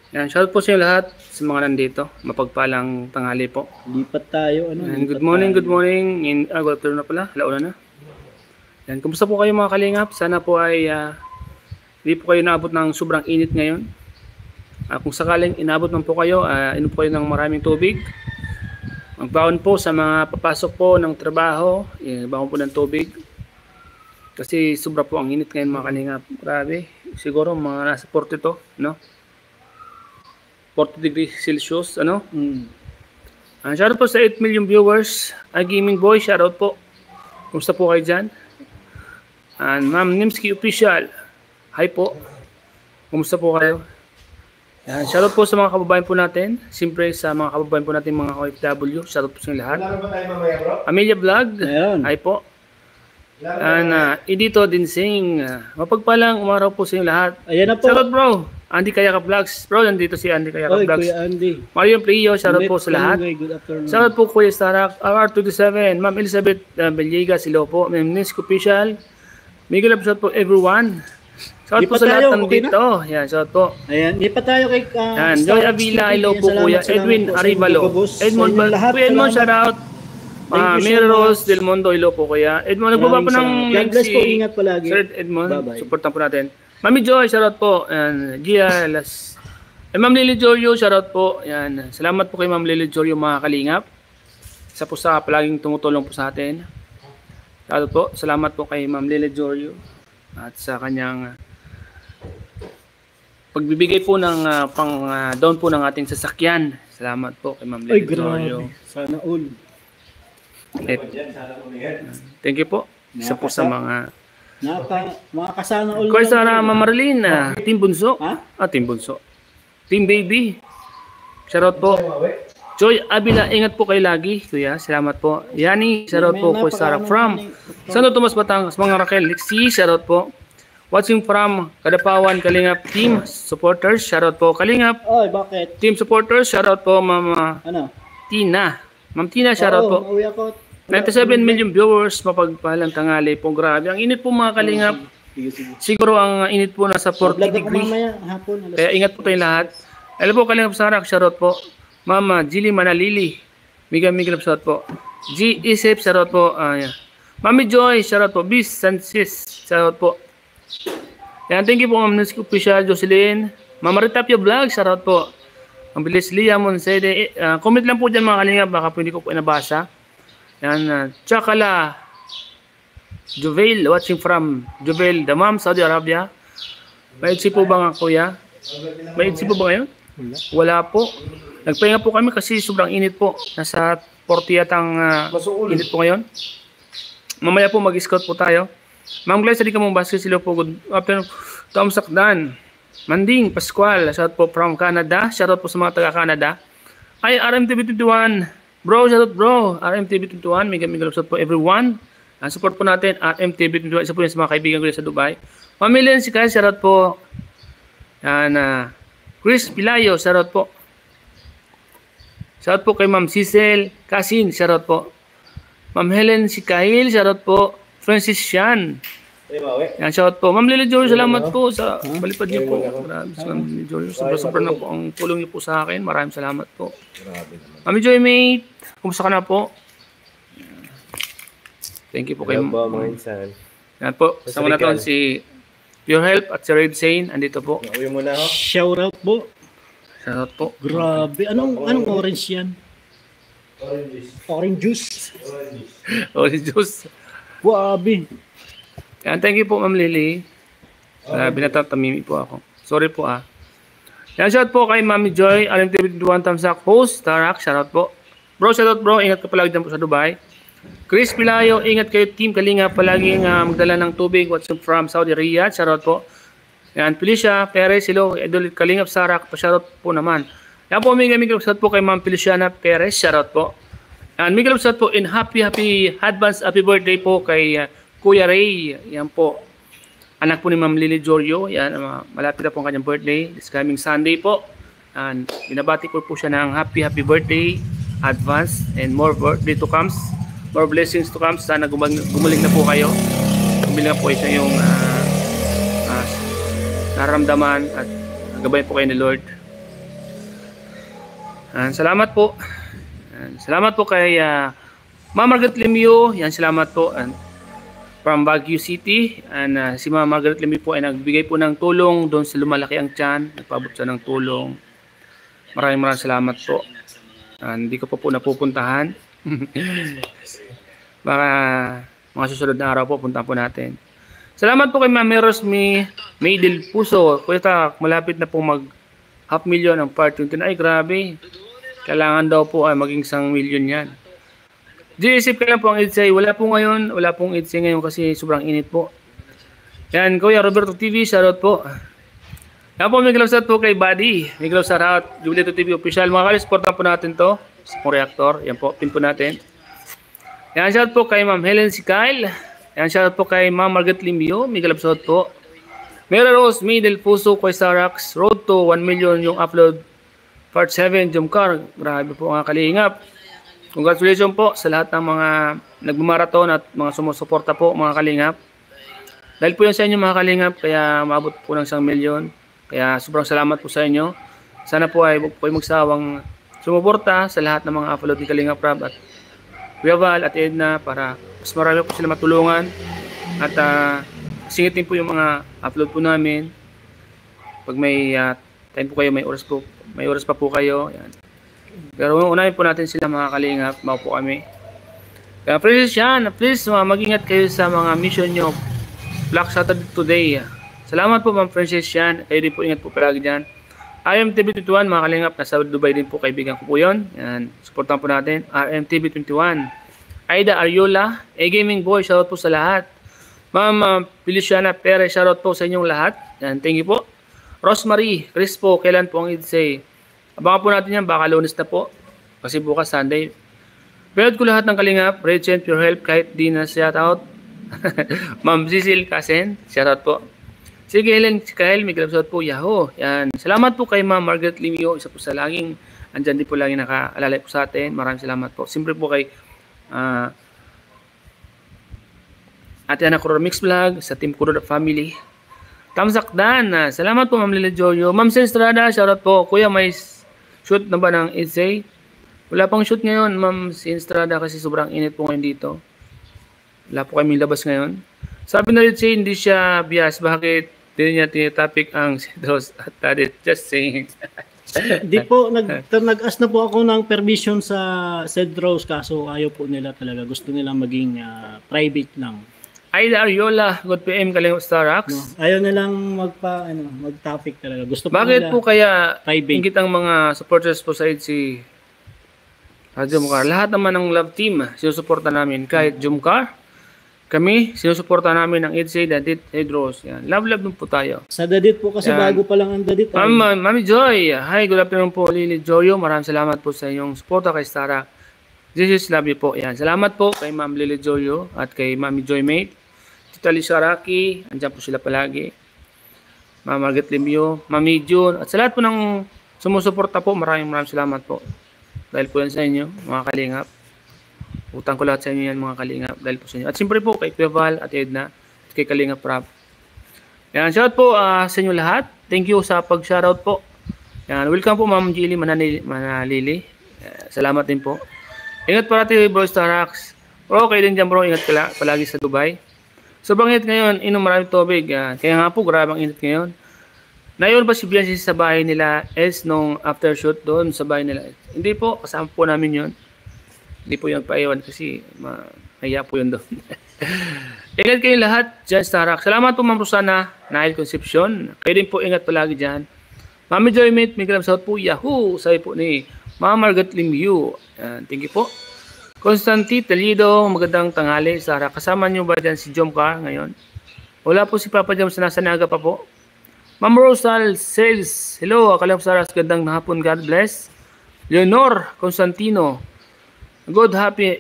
Yan, shout po sa inyo lahat sa mga nandito. Mapagpalang tanghali po. Lipat tayo. And good morning, good morning. Good afternoon na pala. Alauna na. Yan, kumusta po kayo mga kalingap? Sana po ay hindi po kayo naabot ng sobrang init ngayon. Kung sakaling inabot man po kayo, inom po kayo ng maraming tubig. Magbaon po sa mga papasok po ng trabaho. Baon po ng tubig. Kasi sobra po ang init ngayon mga kalingap. Grabe. Siguro mga nasa 42, no? 40 degrees Celsius, ano? Shoutout po sa 8 million viewers. Gaming Boy, shoutout po. Kumusta po kayo dyan? And Ma'am Nimski Official, hi po. Kumusta po kayo? Shoutout po sa mga kababayan po natin. Siyempre sa mga kababayan po natin, mga OFW. Shoutout po sa lahat. Amelia Vlog, hi po. And Edito Dinsing, mapagpalang umaraw po sa inyo lahat. Ayan na po. Shoutout bro. Andy Kayaka Vlogs. Bro, nandito si Andy Kayaka Vlogs. Kuya Andy. Mario Plio, shoutout po sa lahat. Good afternoon. Shoutout po Kuya Starak, RR27, Ma'am Elizabeth Belligas, hello po. Ma'am Nisk Official. Miguel Absat po everyone. Shoutout po sa lahat nandito. Yan, shoutout po. Ayan, di pa tayo kay Yan, Joy Avila, hello po Kuya. Edwin Arivalo. Edmond, shoutout. Miros Del Mundo, hello po Kuya. Edmond, nagbaba po ng link si ingat palagi. Sir Edmond, supportan po natin. Mami Joy, shoutout po. And Gia Las. Ma'am Lily Jorio, shoutout po. Yan. Salamat po kay Ma'am Lily Jorio mga kalingap. Isa po sa palaging tumutulong po sa atin. Shoutout po. Salamat po kay Ma'am Lily Jorio at sa kanyang pagbibigay po ng down po ng ating sasakyan. Salamat po kay Ma'am Lily Jorio. Sana all. Thank you po. Isa po sa mga mga kasana all. Kuya Sara Mamarlin, Team Bunso. Team Bunso. Team Baby. Shoutout po. Joy Abila, ingat po kayo lagi, Kuya. Salamat po. Yani, shoutout po Kuya Sara from Santo Tomas Batangas, mga Raquel Lixi, shoutout po. Watching from Kadapawan, Kalingap Team Supporters, shoutout po. Kalingap. Oy, bakit? Team Supporters, shoutout po Ma'am Tina. Ma'am Tina, shoutout po. 97 million viewers, mapagpahalang tangali po. Grabe. Ang init po mga kalingap. Siguro ang init po nasa 40 degree. Kaya ingat po tayong lahat. Alam po kalingap Sarak, shoutout po. Mama Jilly Manalili. Miguel shoutout po. G. Isip, shoutout po. Mami Joy, shoutout po. Bis Sansis, shoutout po. Yan, thank you po Ma'am Nisk Official, Jocelyn. Mama Ritapia Vlog, shoutout po. Ang bilis Lia Monsede. Comment lang po dyan mga kalingap. Baka pwede ko po inabasa. Yan, Chakala Juvel, watching from Juvel, Damam, Saudi Arabia. May itsi po ba nga Kuya? May itsi po ba ngayon? Wala po. Nagpahinga po kami kasi sobrang init po. Nasa 40 yatang init po ngayon. Mamaya po mag-scout po tayo. Ma'am Glenn, sali ka mong basket sila po. Good afternoon. Tom Sakdan. Manding Pascual, shout po from Canada. Shoutout po sa mga taga-Canada. Ay, RMTV21. Bro, shoutout bro. RMTV21. Miguel shout po everyone. Support po natin RMTV21. Isa po yan sa mga kaibigan ko sa Dubai. Mamilian si Kyle, shoutout po. Yan, Chris Pilayo, shoutout po. Shoutout po kay Ma'am Cecil Kasin, shoutout po. Ma'am Helen si Kyle, shoutout po. Francis Sian. Yan, shoutout po. Ma'am Lily Jory, salamat po sa balipad niyo po. Grabe sa Ma'am Lily Jory. Sobra na po ang tulong niyo po sa akin. Maraming salamat po. Ma'am Joy Mate, kumusta ka na po? Thank you po kayo. Yan po. Kasama na to si Your Help at si Red Sane. Andito po. Shoutout po. Shoutout po. Grabe. Anong orange yan? Orange juice. Orange juice. Grabe. Yan, thank you po Ma'am Lily. Binatatamimi po ako. Sorry po Yan, shout po kay Mami Joy, RMTV21 Tamsak host, Tarak, shoutout po. Bro, shoutout bro, ingat ka palagi dyan po sa Dubai. Chris Pilayo, ingat kayo team Kalinga, palaging magdala ng tubig, watching from Saudi Riyadh, shoutout po. Yan, Felicia Perez, hello, Idol Kalingap Sarak, pa-shoutout po naman. Yan po, Miguel shout po kay Ma'am Feliciana Perez, shoutout po. Yan, Miguel shout po in happy advance happy birthday po kay Kuya Ray. Yan po. Anak po ni Ma'am Lily Jorio. Yan, malapit na po ang kanyang birthday. This coming Sunday po. And binabati ko po siya ng happy birthday advance and more birthday to comes. More blessings to come. Sana gumaling na po kayo. Gumaling na po isa yung nararamdaman at gabayan po kayo ni Lord. Salamat po. Salamat po kay Ma'am Margaret Lemio. Yan, salamat po. From Baguio City. Si Ma'am Margaret Lemio po ay nagbigay po ng tulong doon sa lumalaki ang tiyan. Nagpaabot siya ng tulong. Maraming salamat po. Hindi ko po napupuntahan. Baka mga susunod na araw po, puntahan po natin. Salamat po kay Ma'am Rosmi May del Puso. Kuya, malapit na po mag 500,000 ang part 29. Ay, grabe. Kailangan daw po ay maging 1,000,000 yan. GSF ka lang po ang EDSA. Wala pong EDSA ngayon kasi sobrang init po. Yan, Kuya Roberto TV, shoutout po. Yan po, may shoutout po kay Buddy. May shoutout, Jubilito TV official. Mga kalis, supportan po natin to sa reactor. Yan po, pin po natin. Yan, shoutout po kay Ma'am Helen Sikyle. Yan, shoutout po kay Ma'am Margaret Limio. May shoutout po. Mera Rose, May del Puso, kay Sarax. Road to 1,000,000 yung upload. Part 7, Jumcar. Grabe po mga kalingap. Congratulations po sa lahat ng mga nagmamarathon at mga sumusuporta po mga kalingap. Dahil po yan sa inyo mga kalingap, kaya maabot po ng 1,000,000. Kaya sobrang salamat po sa inyo. Sana po ay magsawang sumuporta sa lahat ng mga upload ni Kalingap Rab at Kuya Val at Edna para mas marami po sila matulungan at singitin po yung mga upload po namin. Pag may time po kayo, may oras pa po kayo. Yan. Pero unahin po natin sila mga kalingap, mau po kami. Kaya please mag-ingat kayo sa mga mission nyo. Black Saturday today. Salamat po Ma'am Princess yan. Kayo din po, ingat po palagi dyan. RMTV21 mga kalingap, nasa Dubai din po, kaibigan ko po yun. Yan, supportan po natin. RMTV21. Aida Ariola, A-Gaming Boy, shoutout po sa lahat. Ma'am Feliciana Perez, shoutout po sa inyong lahat. Yan, thank you po. Rosemary Crispo, kailan po ang EDSA? Abangan po natin yan, baka Lunes na po. Kasi bukas Sunday. Payod ko lahat ng kalingap. Regent, your help, kahit di na shoutout. Ma'am Cecil Kasen, shoutout po. Sige Helen, si Kyle, may shoutout po. Yahoo! Yan. Salamat po kay Ma'am Margaret Limio, isa po sa laging, andyan din po laging nakaalalay po sa atin. Maraming salamat po. Siyempre po kay Ate Ana Kuror Mix Vlog, sa Team Kuror Family. Tamsak Dan, salamat po Ma'am Lila Jojo. Ma'am Senstrada, shoutout po. Kuya, may shoot na ba ng EDSA? Wala pang shoot ngayon, Ma'am Senstrada, kasi sobrang init po ngayon dito. Wala po kami labas ngayon. Sabi na EDSA, hindi siya bias. Bakit hindi niya tinitopic ang Cedros at Tadit? Just saying. Di po, nag-ask na po ako ng permission sa Cedros, kaso ayaw po nila talaga. Gusto nila maging private lang. Aida Ariola, good PM Kalingap Starax. No, ayaw nilang mag-topic talaga. Gusto po bakit nila po kaya private. ingit ang mga supporters po sa EDSA? Jumcar. Lahat naman ng love team, sinusuporta namin. Kahit Jumcar, kami, sinusuporta namin ng EDSA, Dadit, Cedros. Yan. Love dun po tayo. Sa Dadit po kasi yan. Bago pa lang ang Dadit. Mami Joy, hi, good afternoon po, Lily Joyo. Maraming salamat po sa inyong suporta kay Stara. This is love you po. Yan. Salamat po kay Ma'am Lily Joyo at kay Mami Joy Mate. Tita Lisa Raki, andyan po sila palagi. Ma'am Margaret Limio, Mami June, at sa lahat po ng sumusuporta po, maraming salamat po. Dahil po yan sa inyo, mga kalingap. Utang ko lahat sa inyo yan, mga kalingap. Dahil po sa inyo. At siyempre po, kay Kuya Val at Edna, at kay Kalingap Rap. Yan, shoutout po sa inyo lahat. Thank you sa pag-shoutout po. Yan, welcome po Ma'am Jilly Manalili. Salamat din po. Ingat parati bro Starax. Bro, kayo din dyan bro, ingat ka palagi sa Dubai. Sobrang init ngayon, inom maraming tubig. Kaya nga po, grabe ang init ngayon. Nayon ba si Bianchi sa bahay nila S nung after shoot doon sa bahay nila? Hindi po, kasama po namin yun. Hindi po yung paiwan kasi mahiya po yun doon. Ingat kayo lahat dyan sa Tarak. Salamat po Ma'am Rosana, Nahil Concepcion. Kayo din po ingat palagi dyan. Mami Joy Mate, may saot po. Yahoo! Sabi po ni Ma'am Margaret Limyu. Thank you po. Constanti Talido, magandang tanghali. Sara, kasama nyo ba dyan si Jomcar ngayon? Wala po si Papa Jom sa nasa Naga pa po. Ma'am Rosal Sales, hello, Kalingap Starax, gandang hapon, God bless. Leonor Constantino, good happy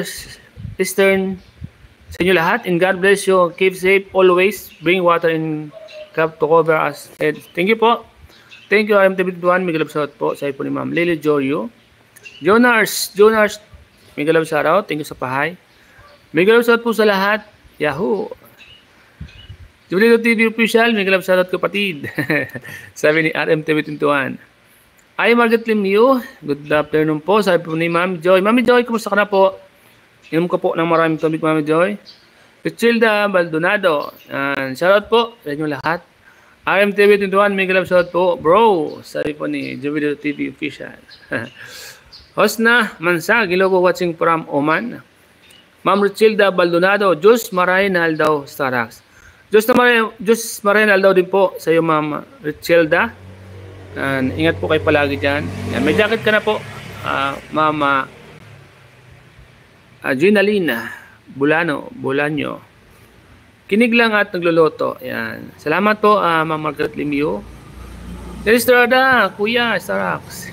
Eastern sa inyo lahat, and God bless you, keep safe always, bring water in cup to cover us. Thank you po. Thank you, RMTV21, may galap shoutout po sa po ni Ma'am Lily Jorio. Jonas, may galap shoutout, thank you sa pahay. May galap shoutout po sa lahat, Yahoo! Jubilito TV official, may galap shoutout kapatid. Sabi ni RMTV21. Hi, Margaret Lemieux. Good afternoon po. Sabi po ni Mami Joy. Mami Joy, kumusta ka na po? Inom ko po ng maraming tubig, Mami Joy. Pichilda Baldonado. Shoutout po sa inyo lahat. RMTV21, Miguel Love, shoutout po. Bro, sabi po ni Jovido TV Official. Hosna Mansag, hello po watching from Oman. Ma'am Richilda Baldonado, Diyos Marinal daw, Starax. Diyos Marinal daw din po sa iyo, Ma'am Richilda. Ingat po kayo palagi dyan. Yan, may jacket ka na po, Mama Ginaline Bulanyo. Kinig lang at nagluluto. Yan. Salamat po, Ma'am Margaret Lemieux. Estrada, Kuya Starax.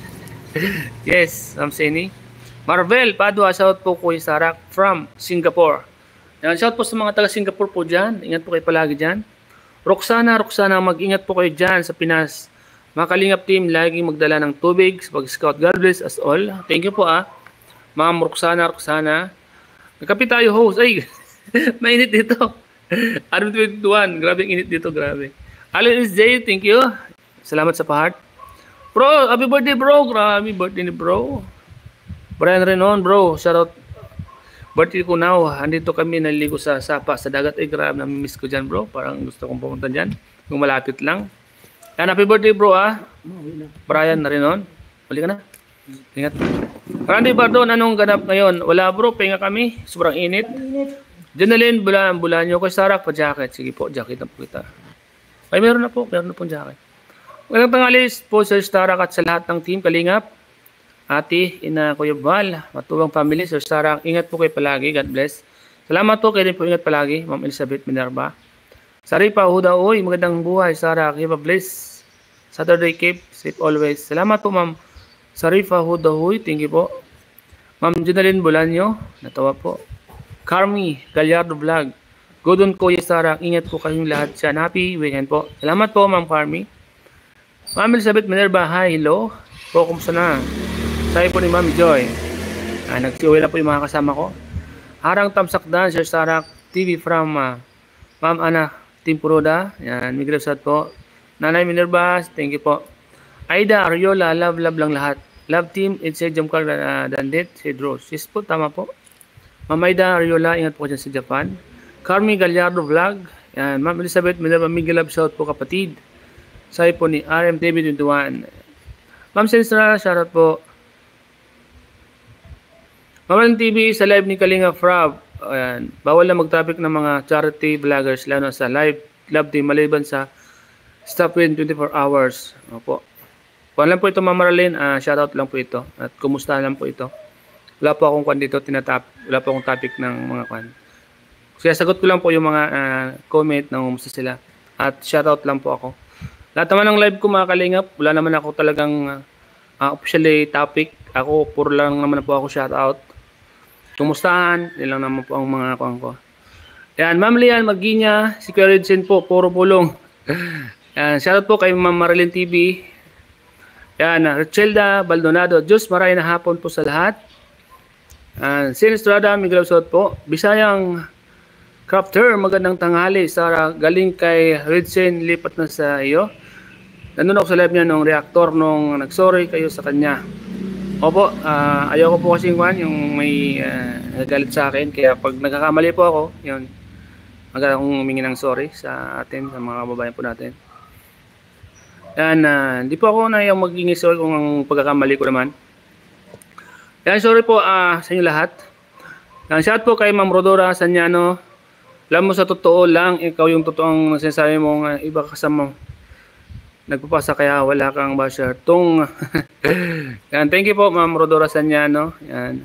Yes, Ma'am Seni. Marvel Padua, shout po Kuya Starax from Singapore. Yan, shout po sa mga taga Singapore po dyan. Ingat po kayo palagi dyan. Roxana, mag-ingat po kayo dyan sa Pinas. Mga Kalingap team, laging magdala ng tubig sa pag-scout. God bless us all. Thank you po Ma'am Roxana. Nagkape tayo, host. Ay, mainit dito. Armin 21, grabe ang init dito, grabe. Alan SJ, thank you. Salamat sa pa-heart. Bro, happy birthday bro. Grabe, birthday ni bro. Brian Renon, bro. Shoutout. Birthday ko now. Andito kami, naligo sa sapa, sa dagat. Ay, grabe, nami-miss ko dyan bro. Parang gusto kong pumunta dyan. Kung malapit lang. Yan, happy birthday bro Brian Renon. Huli ka na. Ingat. Randy Bardon, anong ganap ngayon? Wala bro, pahinga kami. Sobrang init. Janalyn, bulan nyo. Kay Starax, pa-jacket. Sige po, jacket na po kita. Ay, meron na pong jacket. Magandang tanghali po Sir Starax at sa lahat ng team Kalingap. Ate, Ina, Kuya Val, Matubang family, Sir Starax. Ingat po kayo palagi. God bless. Salamat po kayo din po. Ingat palagi. Ma'am Elizabeth Minerva. Saripa, Huda, oy, magandang buhay. Starax, have a bless. Saturday Cape, safe always. Salamat po, Ma'am Sarifa Hudahoy. Thank you po. Ma'am Janalyn Bulanyo. Natawa po. Carmi Gallardo Vlog. Good on Kuya Starax. Ingat po kayong lahat dyan. Happy weekend po. Salamat po, Ma'am Carmi. Ma'am Elizabeth Minerva. Hi, hello. Po, kumusta na? Sabi po ni Ma'am Joy. Nag-uwi na po yung mga kasama ko. Harang Tamsakdan, Sir Starax TV from Ma'am Ana Timpuroda. Yan, Miguel Love po. Nanay Minerva, thank you po. Aida, Ariola, love lang lahat. Love team, it's a Jumkar Dandit, si Rose. Yes po, tama po. Ma'am Aida, Ariola, ingat po dyan sa Japan. Carmi Gallardo Vlog. Yan, Ma'am Elizabeth Minerva, Miguel Love, shout po kapatid. Sabi po ni RMTV21. Ma'am Sensra, shoutout po. Ma'am TV, sa live ni Kalinga Frab. Ayan, bawal na mag-topic ng mga charity vloggers, lalo sa live love team, maliban sa stop within 24 hours. Opo. Kung lang po ito, Ma'am Marlene, shoutout lang po ito. At kumusta lang po ito. Wala po akong kwan dito, wala po akong topic ng mga kwan. Kaya sagot ko lang po yung mga comment ng kumusta sila. At shoutout lang po ako. Lahat naman ng live ko mga Kalingap, wala naman ako talagang officially topic. Ako, puro lang naman po ako shoutout. Kumustahan, yun lang naman po ang mga kwan ko. Yan, Ma'am Lian Maginya, si Kuya Redsen po, puro pulong. Yan, shoutout po kay Ma'am Marilyn TV. Yan, Richelda Baldonado. Diyos maray na hapon po sa lahat. Sin Estrada, Miguel Love po. Bisayang Crafter, magandang tanghali. Sara, galing kay Redsen, lipat na sa iyo. Nandun ako sa live niya nung reactor nung nagsorry kayo sa kanya. Opo, ayaw ko po kasing yung may nagagalit sa akin. Kaya pag nagkakamali po ako, yun, maganda akong humingi ng sorry sa atin, sa mga babayan po natin. Yan, hindi po ako na yung maging sorry kung ang pagkakamali ko naman. Yan, sorry po sa inyo lahat. Yan, shout po kay Ma'am Rodora Sanyano. Alam mo sa totoo lang, ikaw yung totoong sinasabi mong iba kasama nagpapasa kaya wala kang basher. Yan, thank you po Ma'am Rodora Sanyano. Yan.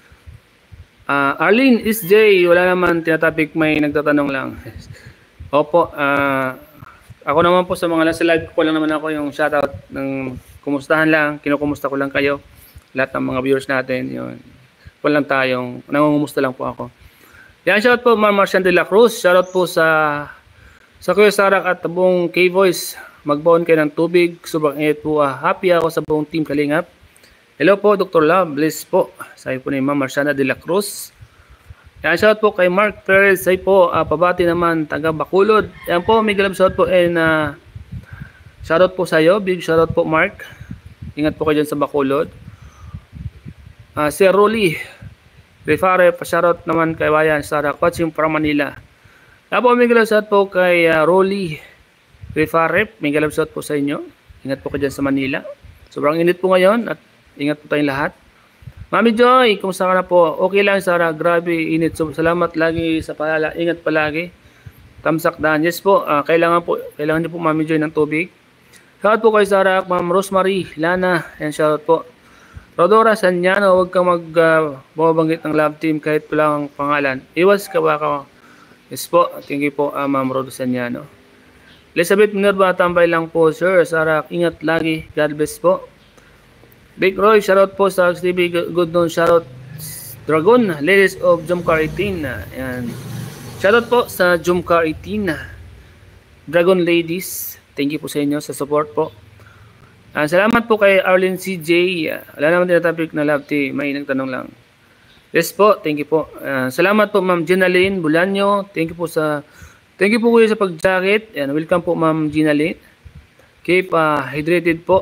Arlene SJ, wala naman tinatapik, may nagtatanong lang. Opo, ako naman po sa mga nasa live ko lang naman ako yung shoutout ng kumustahan lang, kinukumusta ko lang kayo. Lahat ng mga viewers natin, yun. Wala lang tayong, nangungumusta lang po ako. Yan, shoutout po Ma'am Marcian de la Cruz, shoutout po sa Kuya Starax at buong K-Voice. Magbaon kayo ng tubig, sobrang init po. Happy ako sa buong team Kalingap. Hello po, Dr. Love, bless po. Sabi po ni Ma'am Marciana de la Cruz. Yan, shout po kay Mark Perez. Sabi po, pabati naman, taga Bacolod. Yan po, Miguel Love, shout po. And shoutout po sa iyo, big shoutout po Mark. Ingat po kayo dyan sa Bacolod. Sir Rolly Rifare, pa-shoutout naman kay Wayan Sarak, watching from Manila. Tapos may galapsat po kay Rolly Rifare, may galapsat po sa inyo. Ingat po kayo dyan sa Manila. Sobrang init po ngayon at ingat po tayong lahat. Mami Joy, kumusta ka na po? Okay lang Sarah, grabe init. So, salamat lagi sa paalala. Ingat palagi. Tamsak dan. Yes po, kailangan niyo po Mami Joy ng tubig. Shoutout po kay Sarah, Ma'am Rosemary Lana, and shoutout po. Rodora Sanyano, huwag kang bumabanggit ng love team kahit wala kang pangalan. Iwas ka ba ka? Yes po, thank you po Ma'am Rodora Sanyano. Elizabeth Minerva, tambay lang po sir. Sarah, ingat lagi. God bless po. Big Roy, shoutout po sa TV. Good noon, shoutout Dragon, Ladies of Jumcar 18. Ayan. Shoutout po sa Jumcar 18. Dragon Ladies. Thank you po sa inyo sa support po. Salamat po kay Arlene CJ. Wala naman din na topic na love team. May nagtanong lang. Yes po, thank you po. Salamat po Ma'am Ginaline Bulanyo. Thank you po kuya sa pag-jacket. Welcome po Ma'am Ginaline. Keep hydrated po.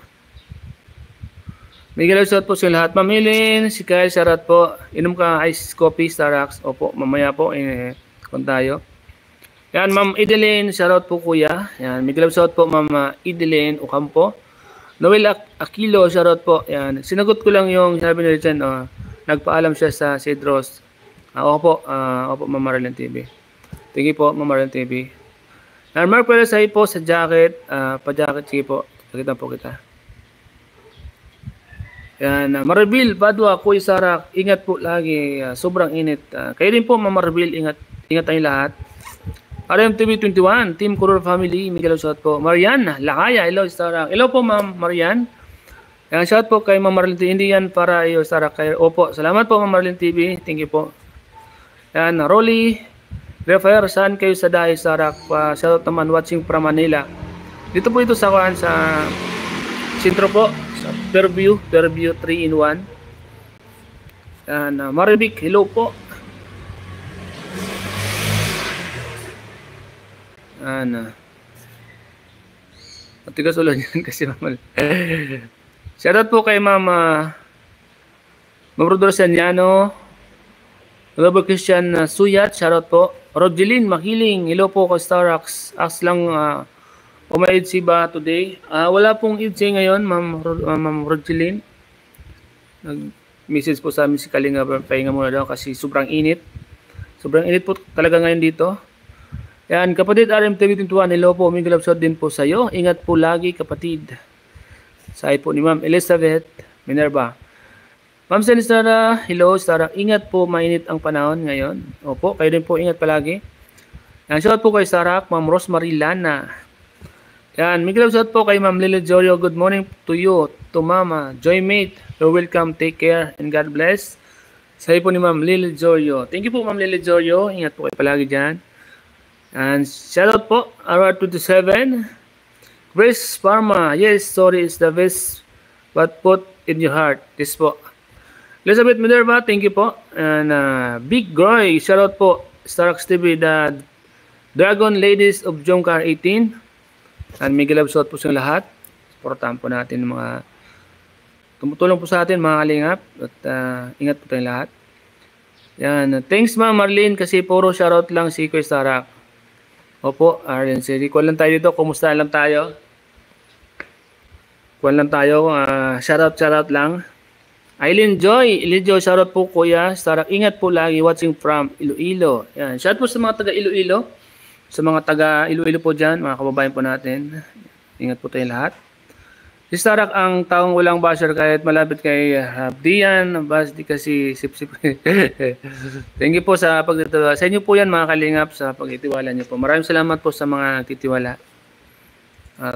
May galawsat po sa lahat. Ma'am Helen, si Kyle Sarat po. Inom ka ice coffee, Starbucks. Opo, mamaya po. Kung tayo. Yan, Ma'am Edeline, shoutout po kuya. Yan, may galawsat po Ma'am Edeline Ocampo. Noel Aquilo, shoutout po. Yan, sinagot ko lang yung sabi nila dyan. Nagpaalam siya sa Cedros. Opo, Ma'am Marilyn TV. Thank you po, Ma'am Marilyn TV. Yan, Mark Pelasay po sa jacket. Pa-jacket, sige po. Pakita po kita. Yan, Marbil, Padua, Kuya Sarak, ingat po lagi, sobrang init. Kayo din po, Ma'am Marbil, ingat tayong lahat. RMTV21, Team Kuror Family, Miguel shout po. Marian, Lakaya, hello Sarak. Hello po Ma'am Marian. Yan, shout po kay Ma'am Marlin TV, hindi yan para iyo Sarak. Opo, salamat po Ma'am Marlin TV, thank you po. Yan, Rolly, Rafael, saan kayo sa dahil Sarak? Shout out naman, watching from Manila. Dito po ito sa sentro po. Fairview 3-in-1. Yan, Maribik, hello po. Matigas ulan yan kasi mamal. Shoutout po kay Ma'am Rodor Sanyano, Robert Christian Suyat, shoutout po. Rogeline Makiling, hello po kay Starbucks. Ask lang may EDC ba today? Wala pong EDC ngayon, Ma'am Rogeline. Nag-message po sa amin si Kalinga, pahinga muna daw kasi sobrang init. Sobrang init po talaga ngayon dito. Yan, kapatid RMTV21, hello po, may galapsot din po sa iyo. Ingat po lagi kapatid. Sabi po ni Ma'am Elizabeth Minerva. Ma'am Sanisara, hello Sara, ingat po, mainit ang panahon ngayon. Opo, kayo din po, ingat palagi. Yan, shout po kay Sarak, Ma'am Rosemary Lana. Yan, may galapsot po kay Ma'am Lily Jorio, good morning to you, to Mama Joymate. You're welcome, take care, and God bless. Sabi po ni Ma'am Lily Jorio. Thank you po Ma'am Lily Jorio, ingat po kayo palagi dyan. And shoutout po, RR27, Grace Parma, yes, sorry, it's the best, but put in your heart, this po. Elizabeth Minerva, thank you po. And Big Groy, shoutout po, Starbucks TV, the Dragon Ladies of Jomcar 18. And may galabsot po sa lahat. Supportahan po natin mga tumutulong po sa atin, mga kalingap. At ingat po tayong lahat. Yan, thanks Ma'am Marlene, kasi puro shoutout lang si Kuya Sarak. Opo, Arlen, kuwan lang tayo dito. Kumusta lang tayo? Kuwan lang tayo. Shoutout lang. Eileen Joy, shoutout po Kuya Sarak. Ingat po lagi, watching from Iloilo. Yan, shout po sa mga taga Iloilo. Sa mga taga Iloilo po dyan, mga kababayan po natin. Ingat po tayong lahat. Si Sarak ang taong walang basher kahit malapit kay Dian, bas di kasi sip-sip. Thank you po sa pagtitiwala. Sa inyo po yan mga kalingap sa pagtitiwala niyo po. Maraming salamat po sa mga nagtitiwala. At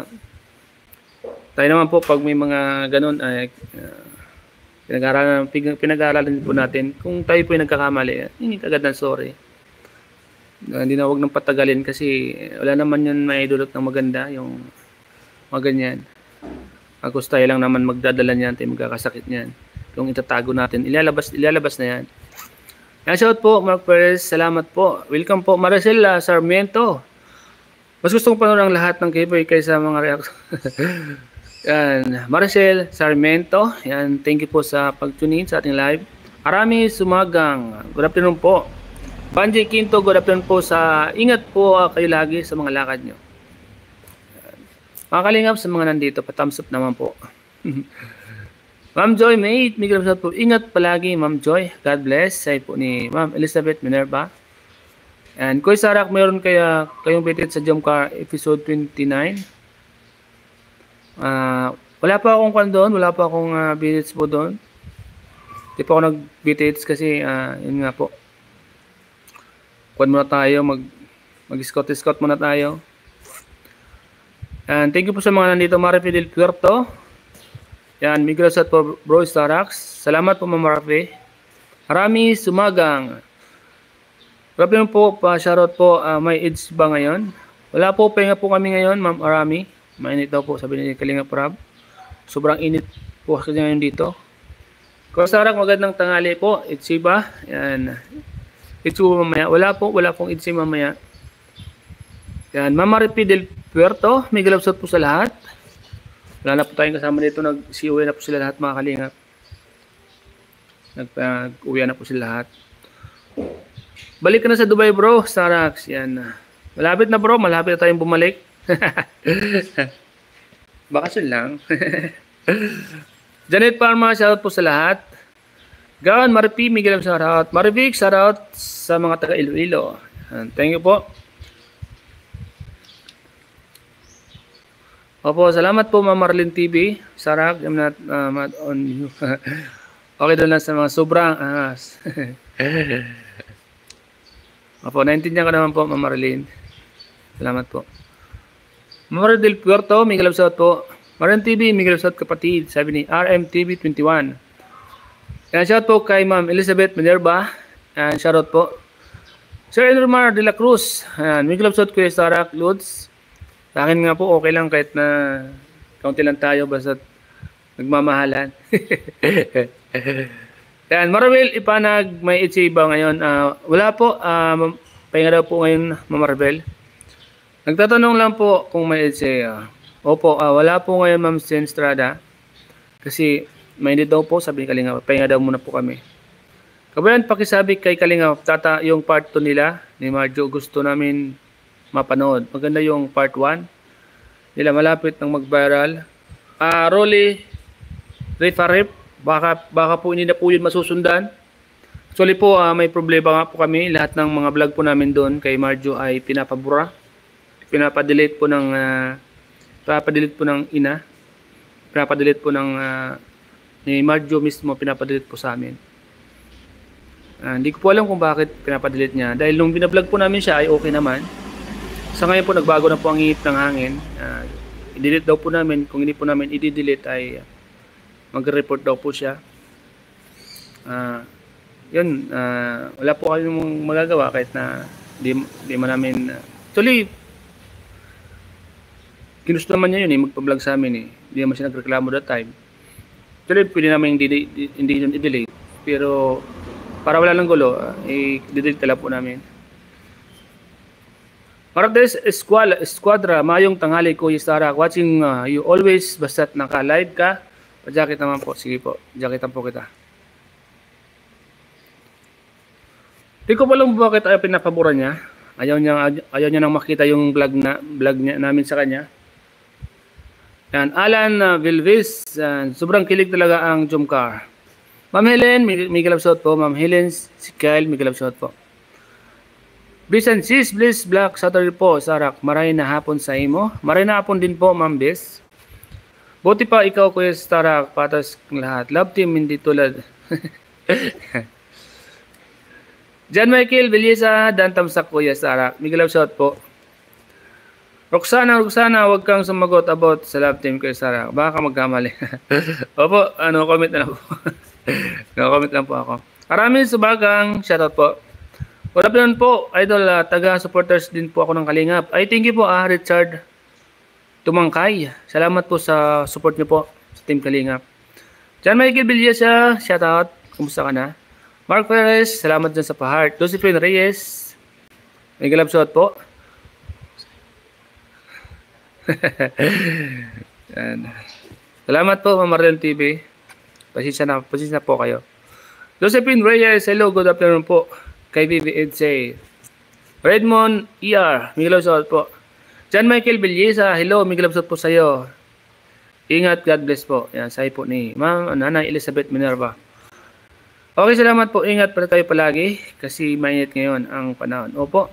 tayo naman po pag may mga ganun ay pinag-aaralan po natin. Kung tayo po ay nagkakamali, hindi agad ng sorry. Hindi na huwag nang patagalin kasi wala naman yun may dulot ng maganda yung mga ganyan. Ako tayo lang naman magdadala niyan, tayo magkakasakit niyan. Kung itatago natin, ilalabas na yan. Shout po, Mark Perez, salamat po. Welcome po, Maricel Sarmiento. Mas gusto kong panood ang lahat ng K-Boy kaysa mga reaction. Yan, Maricel Sarmiento, yan, thank you po sa pag-tune in sa ating live. Arami Sumagang, good afternoon po. Banji Quinto, good afternoon po sa ingat po kayo lagi sa mga lakad nyo. Mga kalingap sa mga nandito, pa-thumbs up naman po. Ma'am Joy, mate, Miguel po, ingat palagi Ma'am Joy, God bless. Say po ni Ma'am Elizabeth Minerva. And Kuya Sarak, mayroon kayong bitit sa Jomcar episode 29. Wala pa akong kwan doon, wala pa akong bits po doon. Hindi pa ako nag-bits kasi yun nga po. Kwan muna tayo, mag-scout muna tayo. And thank you po sa mga nandito, Marife del Puerto. Yan, Migrosat po, Bro Starax. Salamat po, Ma'am Marife. Arami Sumagang. Grabe po, pa-shoutout po, may AIDS ba ngayon? Wala po, pahinga po kami ngayon, Ma'am Arami. Mainit daw po, sabi ni Kalinga Prab. Sobrang init po kasi ngayon dito. Kostarak, magandang tanghali po. Itzy ba? Yan. Itzy mamaya. Wala pong Itzy mamaya. Yan. Mama Marife del Puerto, may galapsot po sa lahat. Wala na po tayong kasama dito. Nag-siuwi na po sila lahat, mga kalingap. Nag-uwi na po sila lahat. Balik ka na sa Dubai, bro. Starax. Yan. Malapit na, bro. Malapit na tayong bumalik. Bakasyon lang. Janet Parma, shoutout po sa lahat. Gawan, Marife, Miguel, shoutout. Marivic, shoutout sa mga taga Iloilo. Thank you po. Opo, salamat po, Ma'am Marlene TV. Sarak, I'm not mad on you. Okay doon lang sa mga sobrang ahas. Opo, naintindihan ko naman po, Ma'am Marlene. Salamat po. Marife del Puerto, Miguel Absat po. Marlene TV, Miguel Absat kapatid, sabi ni RMTV21. Yan, shout po kay Ma'am Elizabeth Minerva. Yan, shoutout po. Sir Enromar de la Cruz. Yan, Miguel Absat, Kuya Sarak, Lutz. Sa akin nga po, okay lang kahit na kaunti lang tayo, basta nagmamahalan. Yan, Marvel Ipanag, may Itzy ba ngayon? Wala po, pahinga daw po ngayon, Ma'am Marvel. Nagtatanong lang po kung may Itzy. Opo, wala po ngayon, Ma'am Sen Estrada. Kasi may hindi daw po, sabi ni Kalinga, pahinga daw muna po kami. Kabayan, pakisabi kay Kalinga, yung part 2 nila, ni Marjo, gusto namin mapanood. Maganda yung part 1 nila, malapit ng mag-viral. Rolly Rifarip, baka po hindi na po yun masusundan. Actually po, may problema nga po kami. Lahat ng mga vlog po namin doon kay Marjo ay pinapabura. Pinapadelete po ng ina. Pinapadelete po ng ni Marjo mismo, pinapadelete po sa amin. Hindi ko po alam kung bakit pinapadelete niya. Dahil nung binablog po namin siya ay okay naman. Sa ngayon po, nagbago na po ang ihip ng hangin. I-delete daw po namin. Kung hindi po namin i-delete ay mag-report daw po siya. Yun, wala po kayong magagawa kahit na di man namin. Actually, ginusto naman niya yun magpa-vlog sa amin Hindi naman siya nagreklamo that time. Actually, pwede naman hindi yun i-delete. Pero, para wala lang gulo, i-delete talaga po namin. Martes Esquadra, mayong tanghali ko, Yistara. Watching you always, basta't naka-live ka. Pa-jacket naman po. Sige po, jacketan po kita. Di ko pa lang bakit ayaw pinapabura niya. Ayaw niya nang makita yung vlog niya namin sa kanya. Yan, Alan Vilvis, sobrang kilig talaga ang Jomcar. Ma'am Helen, Miguel Absot po. Ma'am Helen, si Kyle, Miguel Absot po. Bis and Sis, Bliss, Black Saturday po, Sarak. Maray na hapon sa imo. Maray na hapon din po, Ma'am Bis. Buti pa ikaw, Kuya Sarak, patas ng lahat. Love team, hindi tulad. John Michael Villesa, Dantamsak, Kuya Sarak. Miguel Absot po. Roxana, huwag kang sumagot about sa love team, Kuya Sarak. Baka magkamali. Opo, comment na lang po. No-comment lang po ako. Maraming subagang, shoutout po. Good afternoon po, idol, taga-supporters din po ako ng Kalingap. Ay, thank you po, Richard Tumangkay. Salamat po sa support niyo po sa Team Kalingap. John Michael Villesa, shoutout. Kumusta ka na? Mark Perez, salamat dyan sa pa-heart. Josephine Reyes, may galap shot po. Yan. Salamat po, Ma'am Marlene TV. Pasensya na po kayo. Josephine Reyes, hello, good afternoon po. Kay Vivi Edsay. Redmond ER, Miguel Lobsot po. John Michael Villesa, hello, Miguel Lobsot po sa iyo. Ingat, God bless po. Yan, sabi po ni Ma'am Nanay Elizabeth Minerva. Okay, salamat po. Ingat pa tayo palagi kasi mainit ngayon ang panahon. Opo.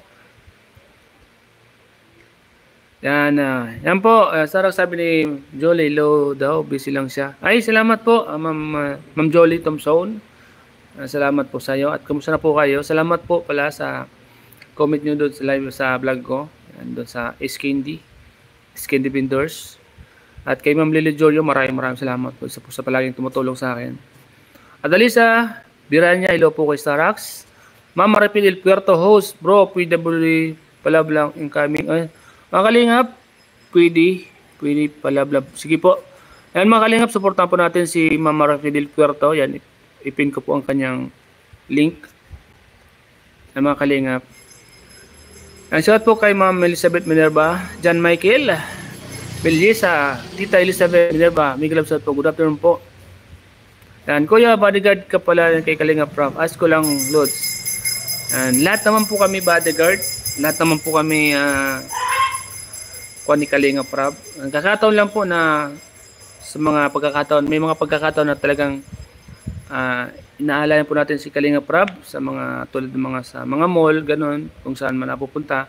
Yan, yan po. Sarang sabi ni Jolie, low daw, busy lang siya. Ay, salamat po, Ma'am Jolie Thompson. Salamat po sa iyo. At kumusta na po kayo? Salamat po pala sa comment nyo doon sa live sa vlog ko. Yan, doon sa Skindy Vendors. At kay Ma'am Lily Jorio, maraming salamat po sa palaging tumutulong sa akin. At Alisa Biranya, hello po kay Starax. Ma'am Maripil Puerto host, bro, PWD palablang incoming. Ay, mga kalingap, pwede palablab. Sige po. Yan mga kalingap, supportan po natin si Ma'am Maripil Puerto. Yan, ipin ko po ang kanyang link. Yan mga kalingap. Yan, shout po kay Ma'am Elizabeth Minerva, John Michael Villesa, Tita Elizabeth Minerva, Miguel Lobsot po. Good afternoon po. Yan, Kuya, bodyguard ka pala kay Kalinga Prof. Ask ko lang, Lods. Yan, lahat naman po kami bodyguard. Lahat naman po kami ni Kalinga Prof. Kakataon lang po na sa mga pagkakataon, may mga pagkakataon na talagang inaalayan po natin si Kalinga Prof sa mga tulad ng mga sa mga mall, ganun, kung saan man napupunta.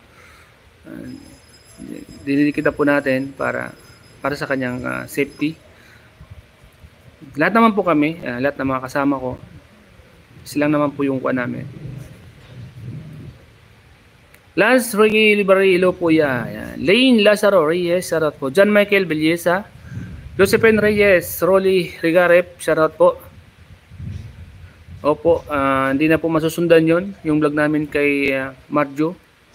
Dinidikita po natin para sa kanyang safety. Lahat naman po kami, lahat ng mga kasama ko, silang naman po yung kuha namin. Lance Reggie Libarilo po yan. Lane Lazaro Reyes, shoutout po. John Michael Villesa, Josephine Reyes, Rolly Rigarep, shoutout po. Opo, hindi na po masusundan yon yung vlog namin kay Marjo.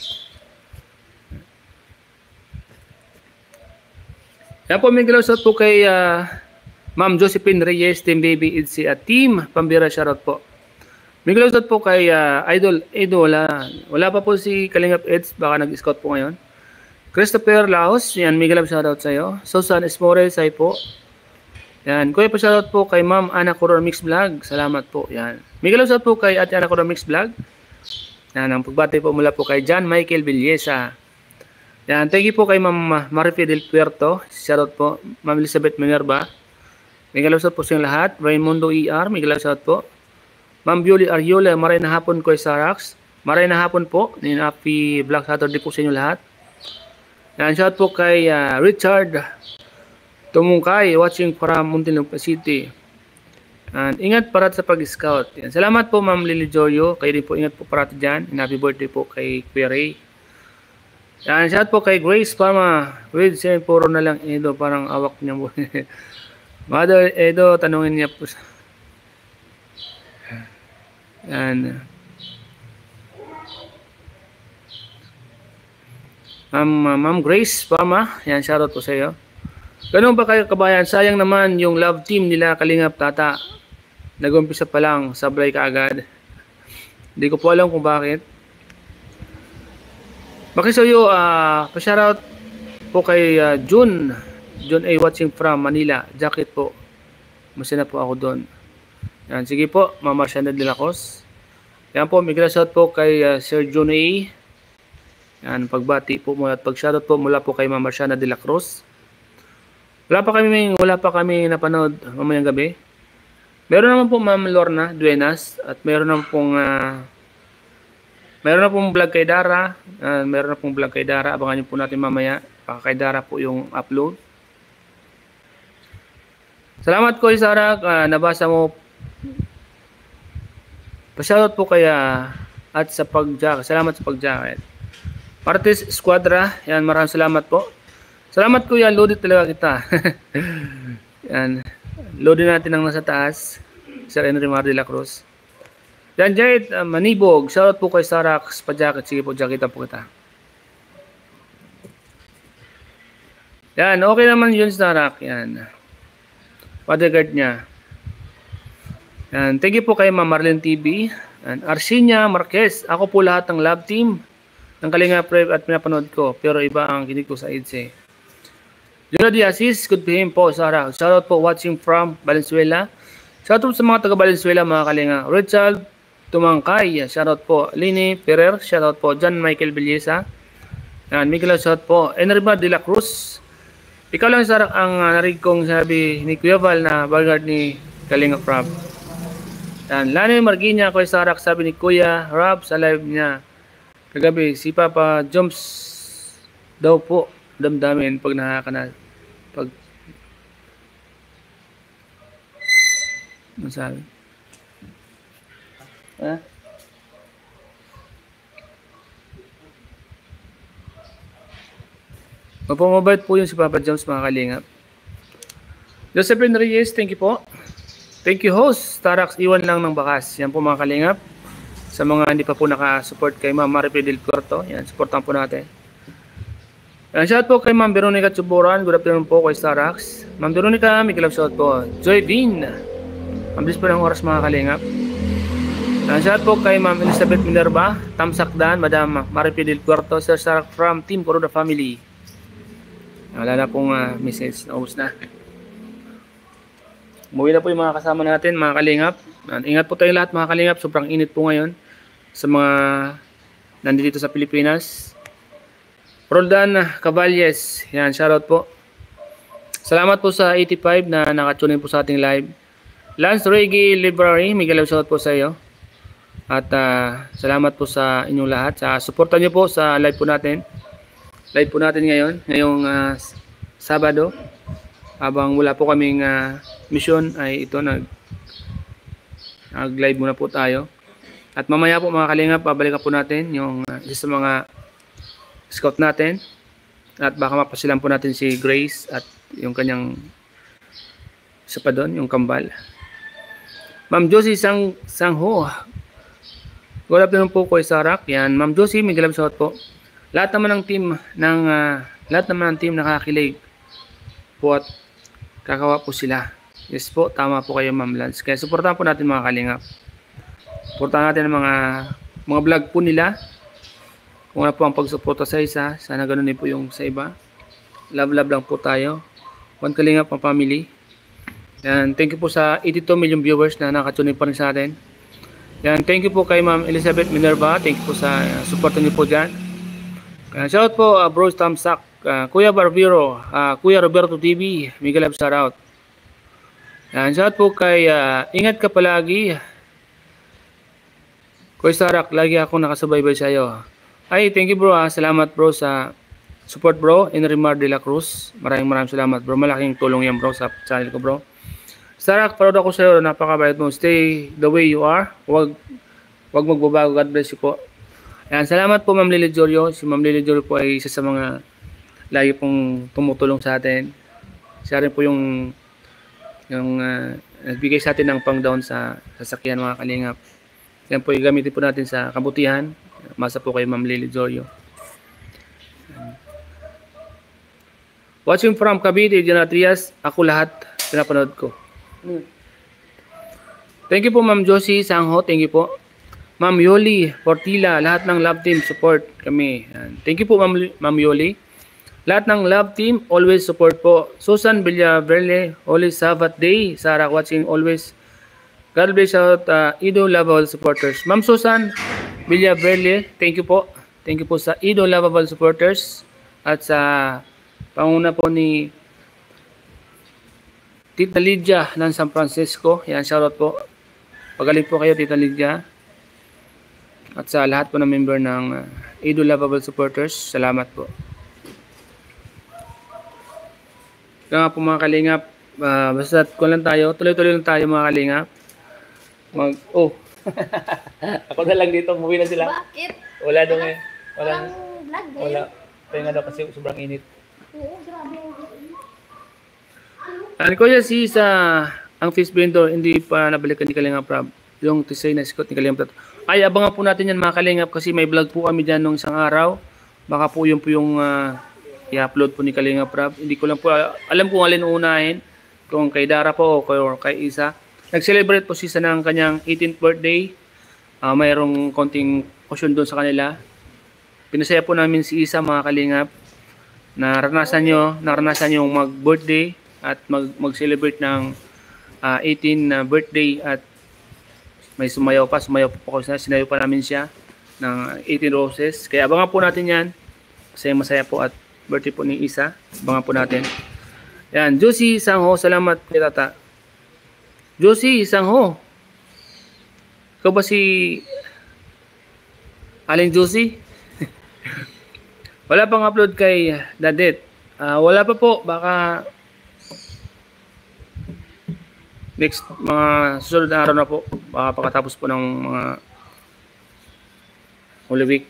Yan po, Miguel Lobsot po kay Ma'am Josephine Reyes, Team Baby Idsi at Team Pambira, shoutout po. Miguel Lobsot po kay Idol wala pa po si Kalingap Eds, baka nag-scout po ngayon. Christopher Laos, yan, Miguel Lobsot, shoutout sa iyo. Susan Esmores, ay po. Yan, kuya po shoutout po kay Ma'am Ana Coror Mix Vlog, salamat po. Yan, Miguel Lobsot po kay Ate Ana Coror Mix Vlog. Yan, ang pagbati po mula po kay John Michael Villesa. Yan, thank you po kay Ma'am Marifie del Puerto, shoutout po. Ma'am Elizabeth Minerva, Miguel Lobsot po sa lahat. Raimundo ER, Miguel Lobsot po. Ma'am Beauty Ariola, maray na hapon ko ay Sarax. Maray na hapon po. Happy Black Saturday po sa inyo lahat. Yan, shout po kay Richard Tumungkay, watching from Muntinlupa City. And ingat parat sa pag-scout. Yan, salamat po Ma'am Lily Joyo. Kayo din po, ingat po parat dyan. And happy birthday po kay Kuya Ray. Yan, shout po kay Grace Parma. With puro na lang Edo, parang awak niya mo. Mother Edo, tanungin niya po. Yan. Ma'am Grace Pama, yan, shoutout po sa iyo. Ganun ba kayo kabayan? Sayang naman yung love team nila Kalingap Tata. Nag-umpisa pa lang, sablay ka agad. Hindi ko po alam kung bakit. Makisayo, pa-shoutout po kay June A watching from Manila. Jacket po. Masaya na po ako doon. Yan, sige po, Ma'am Marciana de la Cruz. Yan po, may shoutout po kay Sir John A. Yan, pagbati po mula at pag-shoutout po mula po kay Ma'am Marciana de la Cruz. Wala pa kami napanood mamayang gabi. Meron naman po Ma'am Lorna Duenas at meron na pong vlog kay Dara. Meron na pong vlog kay Dara. Abangan niyo po natin mamaya. Baka kay Dara po yung upload. Salamat ko, Isara. Nabasa mo. Pa-shoutout po kaya at sa pag-jacket. Salamat sa pag-jacket. Martes Squadra. Yan, maraming salamat po. Salamat Kuya, loaded talaga kita. Yan. Loaded natin ang nasa taas. Sir Henry Mar de la Cruz. Yan, Jade Manibog. Shoutout po kay Sarax pa-jacket. Sige po, jacket po kita. Yan, okay naman yun, Sarax. Yan. Bodyguard niya. Yan. Thank you po kay Ma'am Marlene TV. Yan. Arsinia Marquez. Ako po lahat ng love team ng Kalinga Prep at pinapanood ko. Pero iba ang kinig ko sa EDSE. Juna Diazis, good to him po, Sarah. Shoutout po watching from Valenzuela. Shoutout sa mga taga Valenzuela, mga kalinga. Richard Tumangkay, shoutout po. Lini Ferrer, shoutout po. John Michael Belleza. Yan, Miguel, shoutout po. Enerba de la Cruz. Ikaw lang, Sarah, ang narinig kong sabi ni Kuya Val na bodyguard ni Kalinga Prab. Yan, Lani Marginia, Kuya Sarah, sabi ni Kuya Rob sa live niya kagabi, si Papa Jumps daw po damdamin pag nakakana pag masabi ha? Mapamabait po yun si Papa Jumps, mga kalingap. Josephine Reyes, thank you po. Thank you, host. Tarax, iwan lang ng bakas. Yan po, mga kalingap. Sa mga hindi pa po nakasupport kay Ma'am Maripe Del Corto, yan, supportan po natin. Shout po kay Ma'am Veronica Chuburan. Good afternoon po kay Tarax. Ma'am Veronica, may kilap shout po. Joy Bean. Mabilis po ng oras, mga kalingap. Shout po kay Ma'am Elizabeth Minerva, Tamsakdan, Madam Maripe Del Corto, Sir Tarax from Team Corona Family. Wala na pong message. Naubos na. Umuwi na po yung mga kasama natin, mga kalingap. Ingat po tayo lahat, mga kalingap. Sobrang init po ngayon sa mga nandito sa Pilipinas. Roldan Caballes. Yan, shoutout po. Salamat po sa 85 na nakatune po sa ating live. Lance Reggae Library, Miguel, shoutout po sa iyo. At salamat po sa inyong lahat. Sa suporta nyo po sa live po natin. Live po natin ngayon, ngayong Sabado. Habang wala po kaming mission ay ito, nag-live muna po tayo. At mamaya po, mga kalingap, pabalikan po natin yung isa sa mga scout natin. At baka mapasilan po natin si Grace at yung kanyang isa pa doon, yung kambal. Ma'am Josie Sangho. Good afternoon po kay Sarak. Yan, Ma'am Josie, may galab shot po. Lahat naman ng team nakakilig po at kakawa po sila. Yes po, tama po kayo, Ma'am Lance. Kaya supportahan po natin, mga kalingap. Supportahan natin ang mga vlog po nila. Kung ano po ang pagsuporta sa isa, sana ganun din po yung sa iba. Love lang po tayo. One Kalingap, ang family. Yan, thank you po sa 82 million viewers na nakatune pa rin sa atin. Yan, thank you po kay Ma'am Elizabeth Minerva. Thank you po sa suporta niyo po dyan. Shout po, Bro Tamsak, Kuya Barbero, Kuya Roberto TV, Miguel Ab, shout out. Shout po kay ingat ka palagi. Kuya Sarak, lagi ako nakasubaybay sa iyo. Ay, thank you bro. Salamat bro sa support bro. Enrimar de la Cruz. Maraming salamat bro. Malaking tulong yan bro sa channel ko bro. Sarak, proud ako sa iyo. Napakabait mo. Stay the way you are. Wag magbabago. God bless you po. Ayan, salamat po Ma'am Lily Jorio. Si Ma'am Lily Jorio po ay isa sa mga lagi pong tumutulong sa atin. Siya rin po yung nagbigay sa atin ng pang-down sa sasakyan, mga kalingap. Yan po yung gamitin po natin sa kabutihan. Masa po kay Ma'am Lily Jorio. Watching from Cavite, Diana Trias, ako lahat pinapanood ko. Thank you po Ma'am Josie Sangho, thank you po. Ma'am Yoli Portila, lahat ng love team support kami. Thank you po Ma'am Yoli. Lahat ng love team always support po. Susan Villaverde, Holy Sabbath Day. Sarah watching always. God bless out Ido Lovable supporters. Ma'am Susan Villaverde, thank you po. Thank you po sa Ido Lovable supporters at sa panguna po ni Tita Lydia ng San Francisco. Yan, shoutout po. Pagaling po kayo, Tita Lydia. At sa lahat po ng member ng Ido Lovable supporters, salamat po. Kaya po mga kalingap, basta kung lang tayo, tuloy-tuloy lang tayo mga kalingap. Ako na lang dito, umuwi na sila. Bakit? Wala daw eh. Wala. Vlog ba Wala. yun? Kaya nga daw kasi sobrang init. Oo, grabe. Ano ko yan ang fish vendor, hindi pa nabalikan ni Kalingap Prab. Yung tisay na sikot ni Kalingap Prab. Ay, abangan po natin yan mga kalingap kasi may vlog po kami dyan nung isang araw. Baka po yung i-upload po ni Kalingap Prab. Hindi ko lang po alam kung alin uunahin. Kung kay Dara po o kay Isa. Nag-celebrate po siya ng kanyang 18th birthday. Mayroong konting caution doon sa kanila. Pinasaya po namin si Isa mga kalingap. naranasan yung mag-birthday at mag-celebrate ng 18 na birthday at may sumayaw pa po ako, sinayaw pa namin siya ng 18 roses. Kaya abangan po natin yan. Masaya po at birthday po ni Isa. Abangan po natin. Yan, Josie Sangho, salamat kay Tata. Josie Sangho. Ikaw ba si Aling Josie? Wala pang upload kay Dadet. Wala pa po, baka next mga susunod na araw na po, baka pagkatapos po ng mga Holy Week.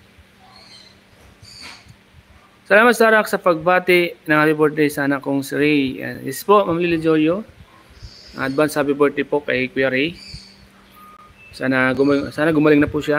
Salamat Sarak sa pagbati ng happy birthday sa anak kong si Ray. Yes po, Ma'am Lily Joyo. Advance happy birthday po kay Kuya Ray. Sana gumaling na po siya.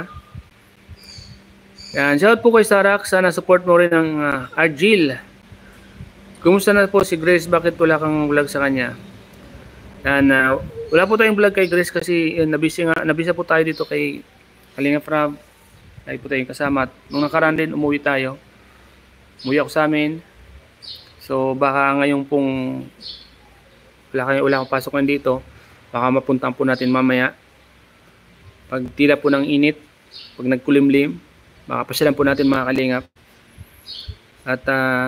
Yan, shout po kay Sarak. Sana support mo rin ang Argil. Kumusta na po si Grace? Bakit wala kang vlog sa kanya? Yan, wala po tayong vlog kay Grace kasi nabisa po tayo dito kay Kalinga Prab. Lagi po tayong kasama. At nung nakaraan din, umuwi tayo. Umuwi ako sa amin. So baka ngayon pong wala akong pasok dito. Baka mapuntahan po natin mamaya. Pag tila po ng init, pag nagkulimlim, baka pasyalan po natin mga kalingap. At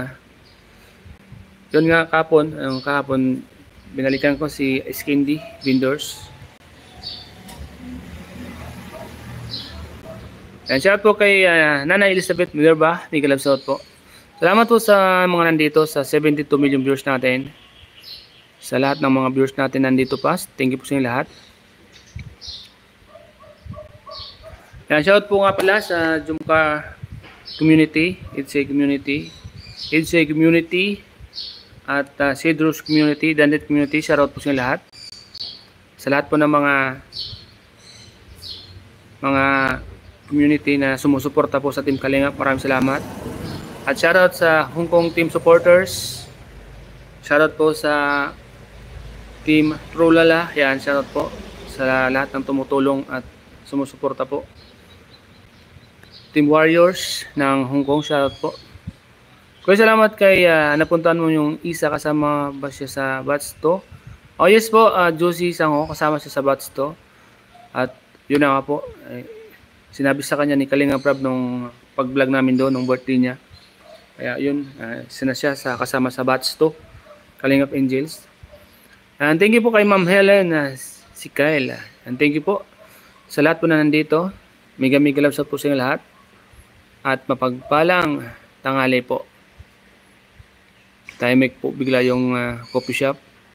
yun nga kahapon binalikan ko si Skindy Vendors. Yan, shout po kay Nanay Elizabeth Minerva, Miguel Absot po. Salamat po sa mga nandito sa 72 million viewers natin. Sa lahat ng mga viewers natin nandito pa, thank you po sa inyo lahat. Yan, shout po nga pala sa Jumka community, It's a community at Cedros community, Dandet community, shout out po sa inyo lahat. Sa lahat po ng mga community na sumusuporta po sa Team Kalingap, maraming salamat. At shout out sa Hong Kong team supporters. Shout out po sa Team Trulala. Yan, shout out po sa lahat ng tumutulong at sumusuporta po. Team Warriors ng Hong Kong, shoutout po. Kuya, salamat kay napuntahan mo yung Isa, kasama ba siya sa batch to? Oh yes po, Josie Sangho, kasama siya sa batch to. At yun na nga po, sinabi sa kanya ni Kalinga Prab nung pag-vlog namin doon, nung birthday niya. Kaya yun, siya kasama sa batch to, Kalingap Angels. And thank you po kay Ma'am Helen, si Kyle. And thank you po sa lahat po na nandito. Mega love sa po sa inyo lahat. At mapagpalang tanghali po. Tahimik po bigla yung coffee shop.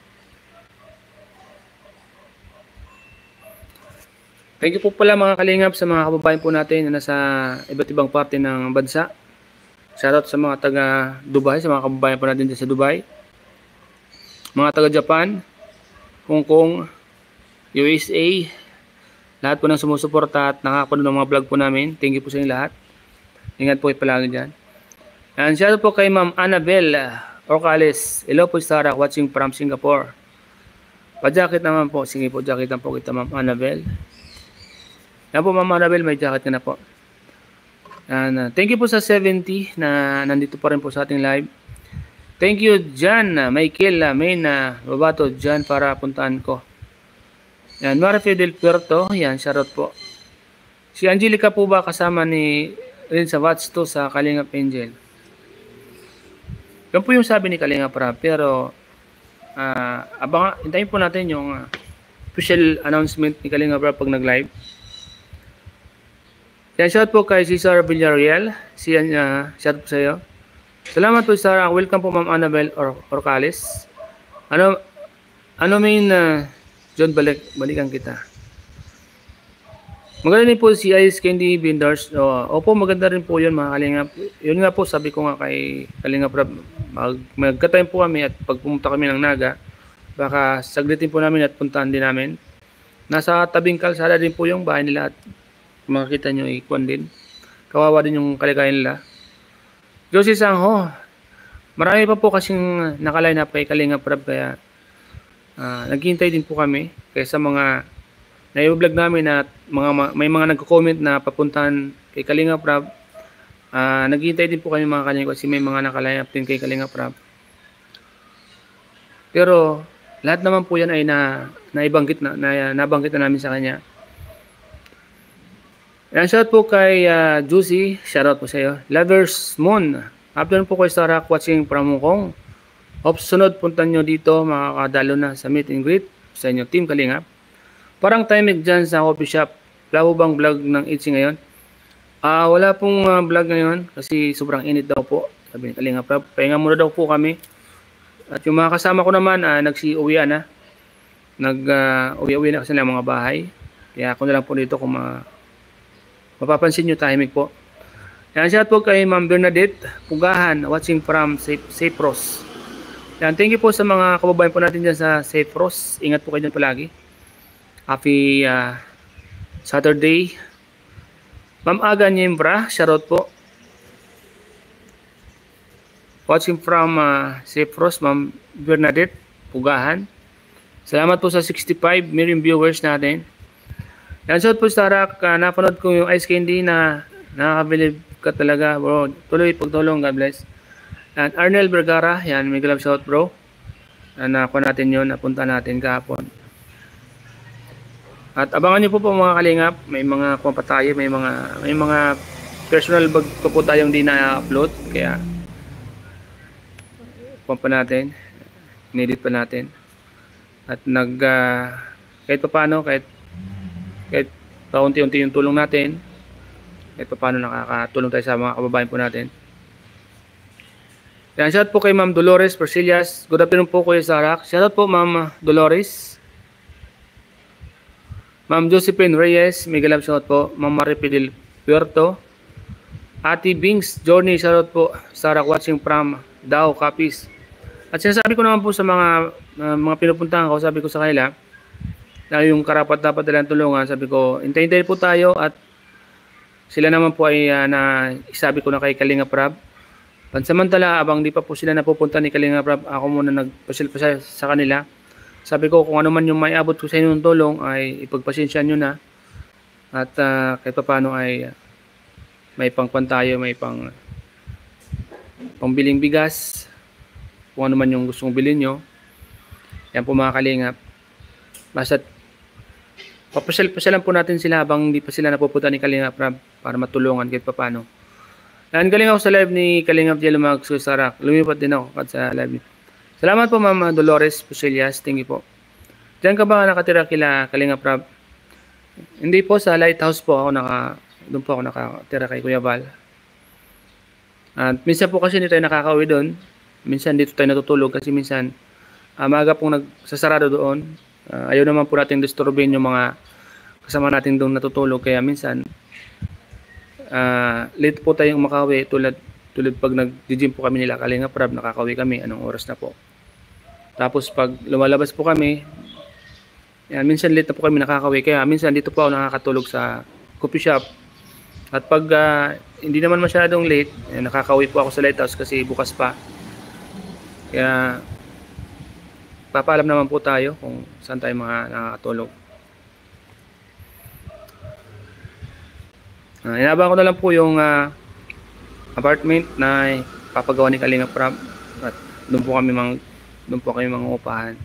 Thank you po pala mga kalingap sa mga kababayan po natin na nasa iba't ibang parte ng bansa. Shoutout sa mga taga Dubai, sa mga kababayan po natin sa Dubai. Mga taga Japan, Hong Kong, USA, lahat po ng sumusuporta at nakakapanood ng mga vlog po namin. Thank you po sa inyo lahat. Ingat po kayo palagi dyan. And shout out po kay Ma'am Annabel Orcales. Hello po Sarah, watching from Singapore. Pa-jacket naman po. Sige po, jacketan po kita Ma'am Annabel. Yan po Ma'am Annabel, may jacket ka na po. And thank you po sa 70 na nandito pa rin po sa ating live. Thank you Jan, Michael, Mayna, Babato, Jan para puntaan ko. Yan, Marfe del Puerto. Yan, shout out po. Si Angelica po ba kasama ni rin sa Watch to sa Kalingap Angel? Yan po yung sabi ni Kalingap Prab, pero hintayin po natin yung official announcement ni Kalingap Prab pag nag-live. Yan, shout po kay Cesar Villarreal. Shout po sa iyo. Salamat po Sarah. Welcome po Ma'am Annabel Orcales. Ano mean John, balikan kita. Maganda rin po si Ice Candy Vendors. Opo, maganda rin po yun mga kalingap. Yun nga po, sabi ko nga kay Kalingap Rab, magka-time po kami at pag pumunta kami ng Naga, baka saglitin po namin at puntahan din namin. Nasa tabing kalsada din po yung bahay nila at makikita nyo ikuan din. Kawawa din yung kaligayan nila. Josie Sangho, marami pa po kasing nakaline up kay Kalingap Rab, kaya naghihintay din po kami kaya sa mga na-vlog namin at may mga nagko-comment na papuntahan kay Kalingap Rab Naghihintay din po kami mga kalingap kasi may mga nakalayap din kay Kalingap Rab. Pero lahat naman po yan ay nabanggit na namin sa kanya. Yan, shout po kay Juicy, shoutout po sa iyo. Lovers Moon, after po kay Sarah watching from Hong Kong. Hope sunod puntan nyo dito, makakadalo na sa meet and greet sa inyo Team Kalingap. Parang timing dyan sa coffee shop. Wala po bang vlog ng Itzy ngayon? Wala pong vlog ngayon kasi sobrang init daw po. Sabi ni Kalingap Rab, pahinga muna daw po kami. At yung mga kasama ko naman, nagsi-uwian na. Uwi-uwi na kasi ng mga bahay. Kaya ako na lang po dito kung mapapansin nyo, tahimik po. Yan, shout po kay Ma'am Bernadette Pugahan, watching from Cyprus. Yan, thank you po sa mga kababayan po natin dyan sa Cyprus. Ingat po kayo dyan palagi. Happy Saturday. Ma'am Aga Niembra, shoutout po. Watching from Cyprus, Ma'am Bernadette Pugahan. Salamat po sa 65 million viewers natin. Yan, shout po sa Tarak. Napanood ko yung Ice Candy na nakakabilib ka talaga, bro. Tuloy pagtulong, God bless. And Arnel Vergara, yan, may glove shout, bro. Nakuha natin yun, napunta natin kahapon. At abangan nyo po mga kalingap, may mga kumpa tayo, may mga personal bag po tayong di na-upload, kaya kumpa natin, inedit pa natin. At kahit pa paano, kahit paunti-unti yung tulong natin, kahit pa paano nakakatulong tayo sa mga kababayan po natin. Yan, shout po kay Ma'am Dolores Persillas. Good afternoon po Kuya Sarak. Shout out po Ma'am Dolores. Ma'am Josephine Reyes, may galap shout po. Ma'am Maripidil Puerto. Ate Bings Journey, shout out po. Sarak watching from Dao Capiz. At sinasabi ko naman po sa mga pinupuntahan ko, sabi ko sa kanila, na yung karapat dapat nilang tulungan, sabi ko, hintay-hintay po tayo at sila naman po ay isabi ko na kay Kalingap Rab. Pansamantala, abang di pa po sila napupunta ni Kalingap Rab, ako muna nagpasil pa sa kanila. Sabi ko, kung ano man yung may abot ko sa inyong tulong, ay ipagpasensyahan nyo na. At kahit pa paano ay may pangkwan tayo, may pangbiling bigas, kung ano man yung gustong bilhin nyo. Yan po mga Kalingap. Basta papasyalan po natin sila habang hindi pa sila napupunta ni Kalingap Rab para matulungan kahit pa paano. Yan, galing ako sa live ni Kalingap Jello Magsusarak. Lumipat din ako sa live niya. Salamat po Ma'am Dolores Pusillas. Thank you po. Diyan ka ba nakatira kila Kalingap Rab? Hindi po, sa Lighthouse po ako doon po ako nakatira kay Kuya Val. At minsan po kasi hindi tayo nakakauwi doon. Minsan dito tayo natutulog kasi minsan maaga pong nagsasarado doon. Ayaw naman po natin disturbin yung mga kasama natin doon natutulog. Kaya minsan late po tayong makauwi tulad pag nag-gym po kami nila Kalingap Rab, nakakauwi kami anong oras na po. Tapos pag lumalabas po kami, yan, minsan late na po kami nakakauwi, kaya minsan dito po ako nakakatulog sa coffee shop. At pag hindi naman masyadong late, nakakauwi po ako sa Lighthouse kasi bukas pa. Kaya papaalam naman po tayo kung saan tayo mga nakakatulog. Inabang ko na lang po yung apartment na papagawa ni Kalingap Rab at doon po kami mangungupahan.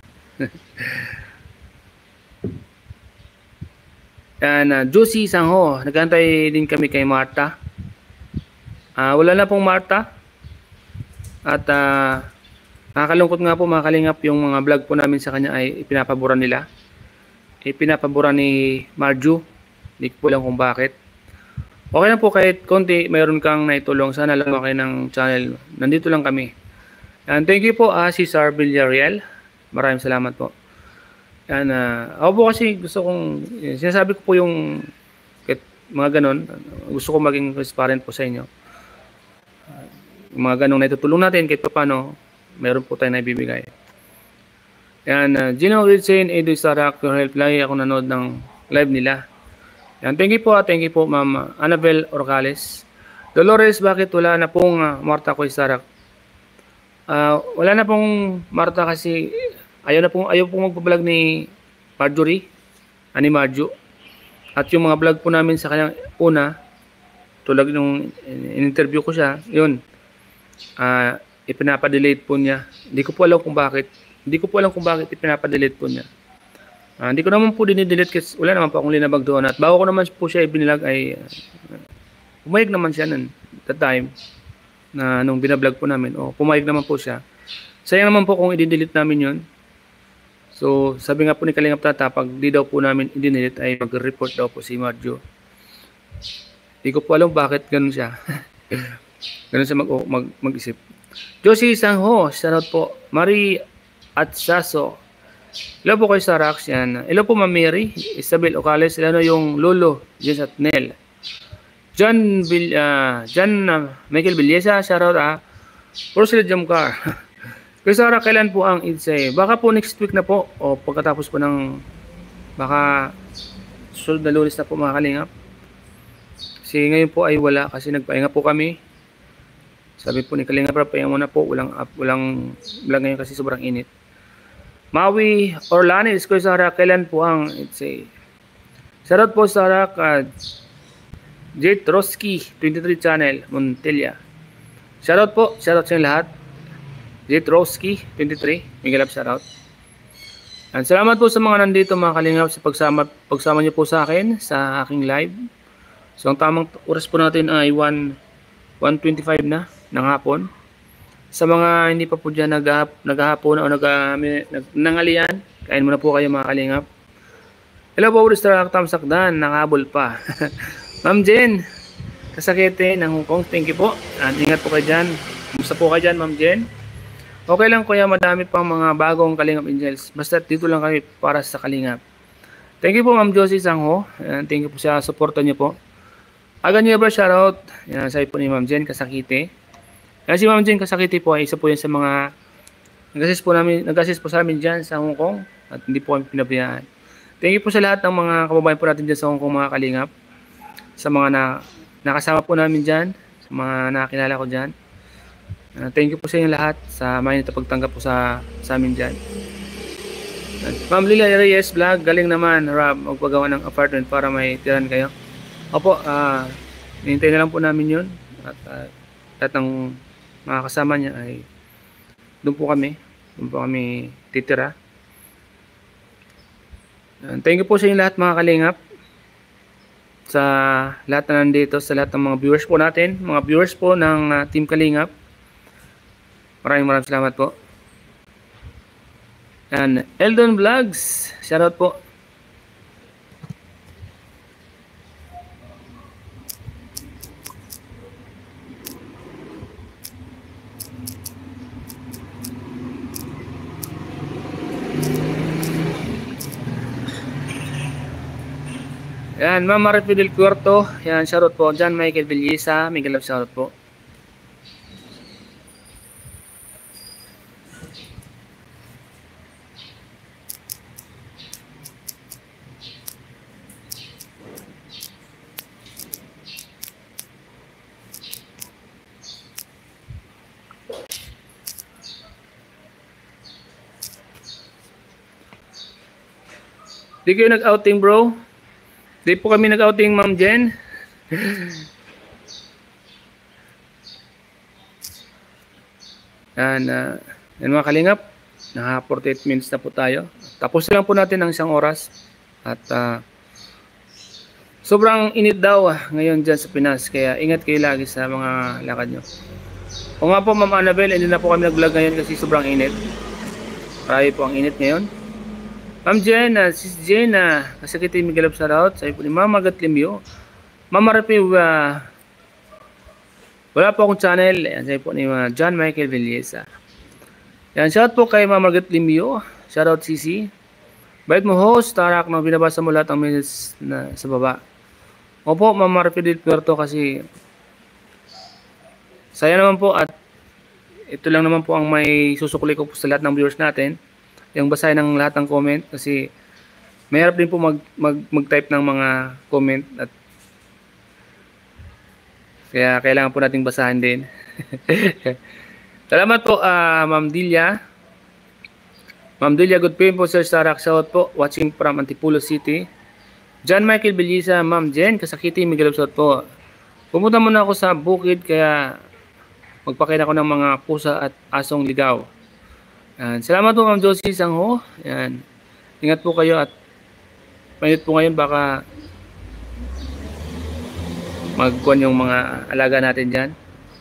Yan, Juicy Sangho, nagantay din kami kay Marta. Wala na pong Marta. At nakakalungkot nga po mga Kalingap, yung mga vlog po namin sa kanya ay ipinapabura nila. Ipinapabura ni Marju. Hindi ko lang kung bakit. Okay lang po kahit konti mayroon kang naitulong. Sana lang okay ng channel. Nandito lang kami. And thank you po Cesar Villarreal. Maraming salamat po. Yan, ako po kasi gusto kong, sinasabi ko po yung mga ganon, gusto ko maging transparent po sa inyo. Mga ganong naitutulong natin kahit pa paano, meron po tayo na ibibigay. Yan, Gino Ritsin, Edu Sarak, your help lagi ako nanood ng live nila. Yan, thank you po Ma'am Annabel Orcales. Dolores, bakit wala na pong Marta Koy Sarak? Wala na pong Marta kasi ayaw pong magpa-vlog ni Marjorie, ni Marjo. At yung mga vlog po namin sa kanyang una, tulad nung in-interview ko siya, yun, ipinapadelete po niya. Hindi ko po alam kung bakit. Hindi ko po alam kung bakit ipinapadelete po niya. Hindi ko naman po dinidelete kasi wala naman po akong linabag doon. At bago ko naman po siya ibinilag ay pumayag naman siya nun that time na nung binablog po namin. Pumayag naman po siya. Sayang naman po kung i-delete namin yun. So, sabi nga po ni Kalingap Tata, pag di daw po namin i-delete ay mag-report daw po si Marjo. Hindi ko po alam bakit ganun siya. Ganun siya mag-isip. Josie Sangho, shoutout po. Marie at Saso. Hello po kay Sarax yan. Hello po Ma'am Mary, Isabel Ocales, hello yung Lolo, Jess at Nel. John Michael Villesa, shoutout Ursula Jamcar. Kay Sarah, kailan po ang IDSA? Baka po next week na po o pagkatapos po ng baka susunod na Lunes na po mga kalingap. Kasi ngayon po ay wala kasi nagpahinga po kami. Sabi po ni Kalingap, pahinga muna po, walang ngayon kasi sobrang init. Maui Orlanes, Kay Sarah, kailan po ang IDSA? Shoutout po Sarah J. Trotsky 23 channel Montilla. Shoutout po, shoutout sa lahat. J. Trotsky 23, Miguel Up, shoutout. And salamat po sa mga nandito mga kalingap sa pagsama niyo po sa akin sa aking live. So ang tamang oras po natin ay 1:25 na ng hapon. Sa mga hindi pa po dyan naghahapon o nangalian, kain muna po kayo mga kalingap. Hello po, Restaurant Tamsakdan, nakahabol pa. Ma'am Jen, kasakete ng Hong Kong, thank you po. At ingat po kayo dyan. Kumusta po kayo dyan, Ma'am Jen? Okay lang kuya, madami pang mga bagong Kalingap Angels. Basta dito lang kami para sa Kalingap. Thank you po Ma'am Josie Sangho. Thank you po sa suporta niyo po. Agan niyo ba shoutout? Yan, sabi po ni Ma'am Jen Kasakite. Kasi Ma'am Jen Kasakite po ay isa po yan sa mga nag-assist po sa amin dyan sa Hong Kong. At hindi po kami pinabayaan. Thank you po sa lahat ng mga kababayan po natin dyan sa Hong Kong mga Kalingap. Sa mga nakasama po namin dyan. Sa mga nakakilala ko dyan. Thank you po sa inyo lahat sa mainit na pagtanggap po sa amin dyan. Ma'am Lila Reyes Vlog, galing naman Rob, magpagawa ng apartment para may tiran kayo. Opo, hinintay na lang po namin yun. At lahat ng mga kasama niya ay doon po kami titira. Thank you po sa inyo lahat mga kalingap. Sa lahat na nandito, sa lahat ng mga viewers po natin, mga viewers po ng Team Kalingap. Maraming salamat po. And Eldon Vlogs, shoutout po. Yan, Ma'am Maripil del Cuarto, yan, shoutout po. John Michael Villesa, Miguel Love, shoutout po. Di kayo nag-outing bro? Di po kami nag-outing Ma'am Jen. Yan mga kalingap, naka 48 minutes na po tayo. Tapos lang po natin ang 1 oras. At sobrang init daw ngayon dyan sa Pinas. Kaya ingat kayo lagi sa mga lakad nyo. O nga po Ma'am Annabelle, hindi na po kami nag-vlog ngayon kasi sobrang init. Marami po ang init ngayon. Ma'am Jen, Sis Jen, kasakiti Miguel of shoutout. Sabi po ni Mama Gatlimyo. Mama Rapi, wala po akong channel. Yan, sabi po ni John Michael Villesa. Yan, shoutout po kay Mama Gatlimyo. Shoutout CC. Bait mo host, Tarak, na binabasa mo lahat ng minutes na sa baba. Opo, Mama Rapi del Puerto kasi saya naman po at ito lang naman po ang may susukli ko po sa lahat ng viewers natin. Yung basahin ng lahat ng comment kasi mahirap din po mag-type ng mga comment at kaya kailangan po nating basahin din. Salamat po Ma'am Delia. Ma'am Delia, good pay po Sir Sarak. Shout po, watching from Antipolo City. John Michael Belisa, Ma'am Jen Kasakiti, Miguel Shout po. Pumunta muna ako sa bukid kaya magpakain ako ng mga pusa at asong ligaw. Yan. Salamat po Ma'am Josie Sangho. Yan. Ingat po kayo at mainit po ngayon baka magkuhan yung mga alaga natin dyan.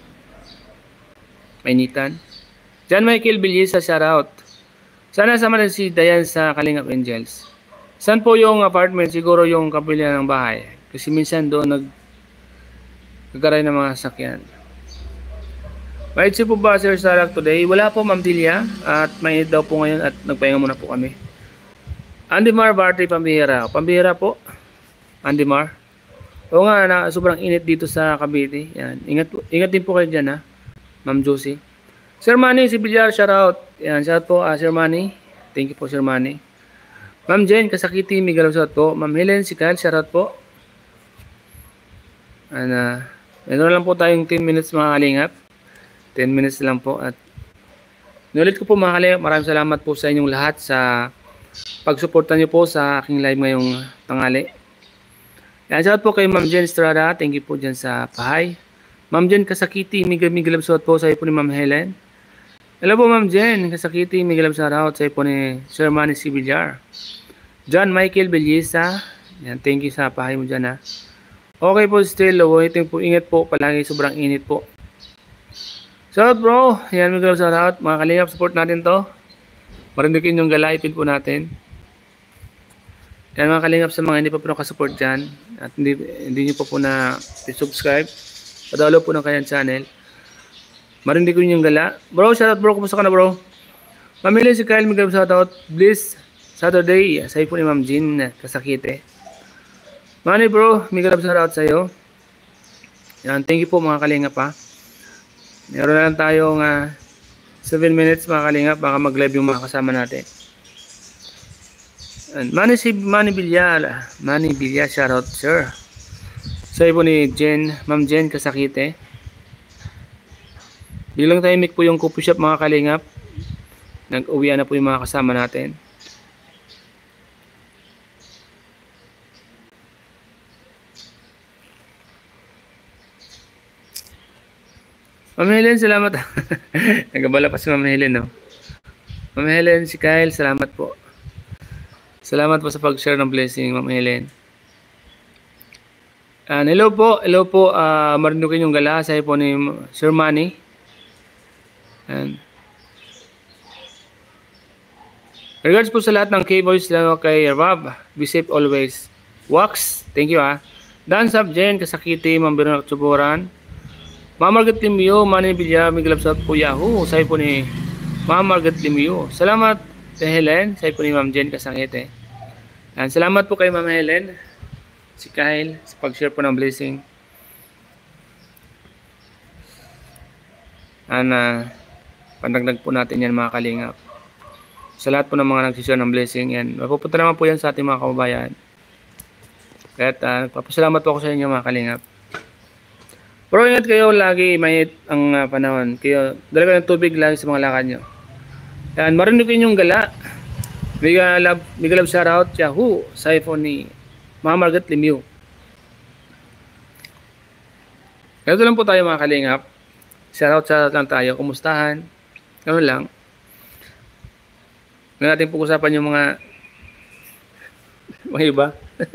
Mainitan. John Michael Bilyesa, shoutout. Sana sama rin si Dayan sa Kalingap Angels. Saan po yung apartment? Siguro yung kapilya ng bahay. Kasi minsan doon nagkakaray ng mga sakyan. Maitsi po ba Sir Sarak today? Wala po Ma'am Delia. At mainit daw po ngayon at nagpahinga muna po kami. Andy Mar Barty, pambihira. Pambihira po. Andy Mar. Oo nga, sobrang init dito sa Cavite. Yan. Ingat din po kayo dyan ha. Ma'am Josie. Sir Manny, si Villar, shoutout. Yan, shoutout po Sir Manny. Thank you po Sir Manny. Ma'am Jen, Kasakiti, Miguel, shoutout po. Ma'am Helen, si Kyle, shoutout po. Meron lang po tayong 10 minutes mga kalingap. 10 minutes lang po. At nulit ko po mga kalingap, maraming salamat po sa inyong lahat sa pagsuporta niyo po sa aking live ngayong tanghali. Yan, shoutout po kay Ma'am Jen Estrada. Thank you po dyan sa pahay. Ma'am Jen Kasakiti, Miguel, shoutout po sa iyo po ni Ma'am Helen. Hello po Ma'am Jen Kasakiti, Miguel, shoutout sa iyo po ni Sir Manny C. Villar. John Michael Bilyesa. Yan, thank you sa pahay mo dyan ha. Okay po still, waiting po. Ingat po, palagi sobrang init po. Shoutout bro. Yan, Miguel, shoutout. Mga kalingap, support natin to. Marindukin yung galaipin po natin. Yan mga kalingap sa mga hindi pa po nakasupport dyan. At hindi nyo pa po na subscribe. Padalo po ng kanyang channel. Marindukin yung gala. Bro, shoutout bro. Kumusta ka na bro? Mamili si Kyle, Miguel, shoutout. Bliss Saturday. Sa po ni Ma'am Jean Kasakite. Manny bro, Miguel, shoutout sa iyo. Yan, thank you po mga kalingap ha. Meron na lang tayong 7 minutes mga kalingap. Baka mag-live yung mga kasama natin. Manny Villar, shoutout sir. Sa iyo po ni Ma'am Jen Kasakite. Biglang tahimik po yung coffee shop mga kalingap. Nag-uwian na po yung mga kasama natin. Ma'am Helen, salamat. Nagabala pa si Ma'am Helen, no? Ma'am Helen, si Kyle, salamat po. Salamat po sa pag-share ng blessing, Ma'am Helen. Hello po. Marindukin yung gala. Sa po ni Sir Manny. Regards po sa lahat ng K-Boys lang kay Rob. Be safe always. Wax, thank you ha. Dance Up Jen, Kasakiti, Ma'am Bernard Suboran. Ma'am Margaret Limio, Manny Villar, Miguel sa po Yahoo. Sa po ni Ma'am Margaret Limio. Salamat kay Helen. Sa po ni Ma'am Jen Kasakite. Salamat po kay Ma'am Helen. Si Kyle sa pag-share po ng blessing. Pandagdag po natin yan mga kalingap. Sa lahat po ng mga nagsishare ng blessing yan. Mapupunta naman po yan sa ating mga kababayan. Kaya papasalamat po ako sa inyo mga kalingap. Pero ingat kayo, lagi mainit ang panahon. Kayo, dala kayo ng tubig lagi sa mga lakad nyo. Yan, marinukin yung gala. Miguel shoutout, Yahoo, sa iPhone ni Ma'am Margaret Limio. Ganito lang po tayo mga kalingap. Shoutout lang tayo. Kumustahan? Ganun lang. Ngayon natin pag-usapan yung mga iba.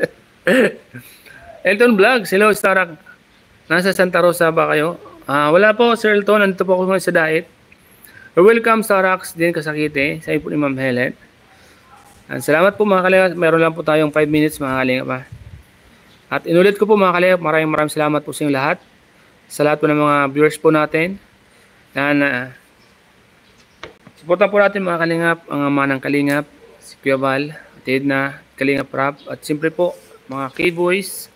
Elton Vlogs, hello Starak. Nasa Santa Rosa ba kayo? Wala po Sir Elton, nandito po ako sa diet. Welcome Staraks din Kasakite. Sa po ni Ma'am Helen. Salamat po mga kalingap. Meron lang po tayong 5 minutes mga kalingap. At inulit ko po mga kalingap, maraming salamat po sa inyong lahat. Sa lahat po ng mga viewers po natin. Yan, supportan po natin mga kalingap, ang ama ng kalingap, si Kuya Val, at Edna, Kalingap Rap, at siyempre po mga K-Boys.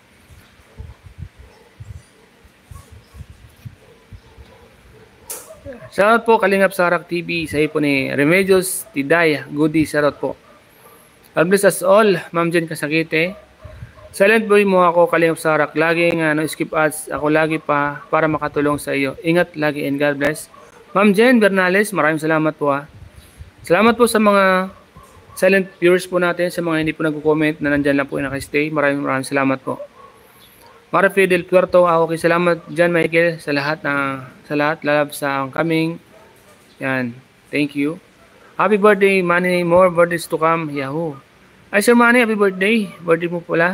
Shoutout po Kalingap Sarak TV, sa iyo po ni Remedios Tiday, Goody, shoutout po. God bless us all, Ma'am Jen Kasakite. Silent boy mo ako Kalingap Sarak, laging skip ads, ako lagi pa para makatulong sa iyo. Ingat lagi and God bless. Ma'am Jen Bernales, maraming salamat po ha. Salamat po sa mga silent viewers po natin, sa mga hindi po nagko-comment na nandyan lang po yung nakastay. Maraming salamat po. Marfi del Puerto, okay, salamat dyan Michael sa lahat lalab sa coming. Yan, thank you. Happy birthday Manny, more birthdays to come. Yahoo. Ay Sir Manny, happy birthday. Birthday mo pala.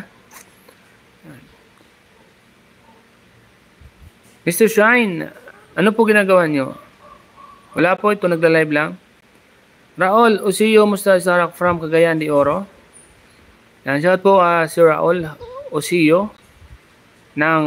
Mr. Shine, ano po ginagawa nyo? Wala po, ito nagla-live lang. Raul Osio Mustasarak from Cagayan de Oro. Yan, shout po Sir Raul Osio ng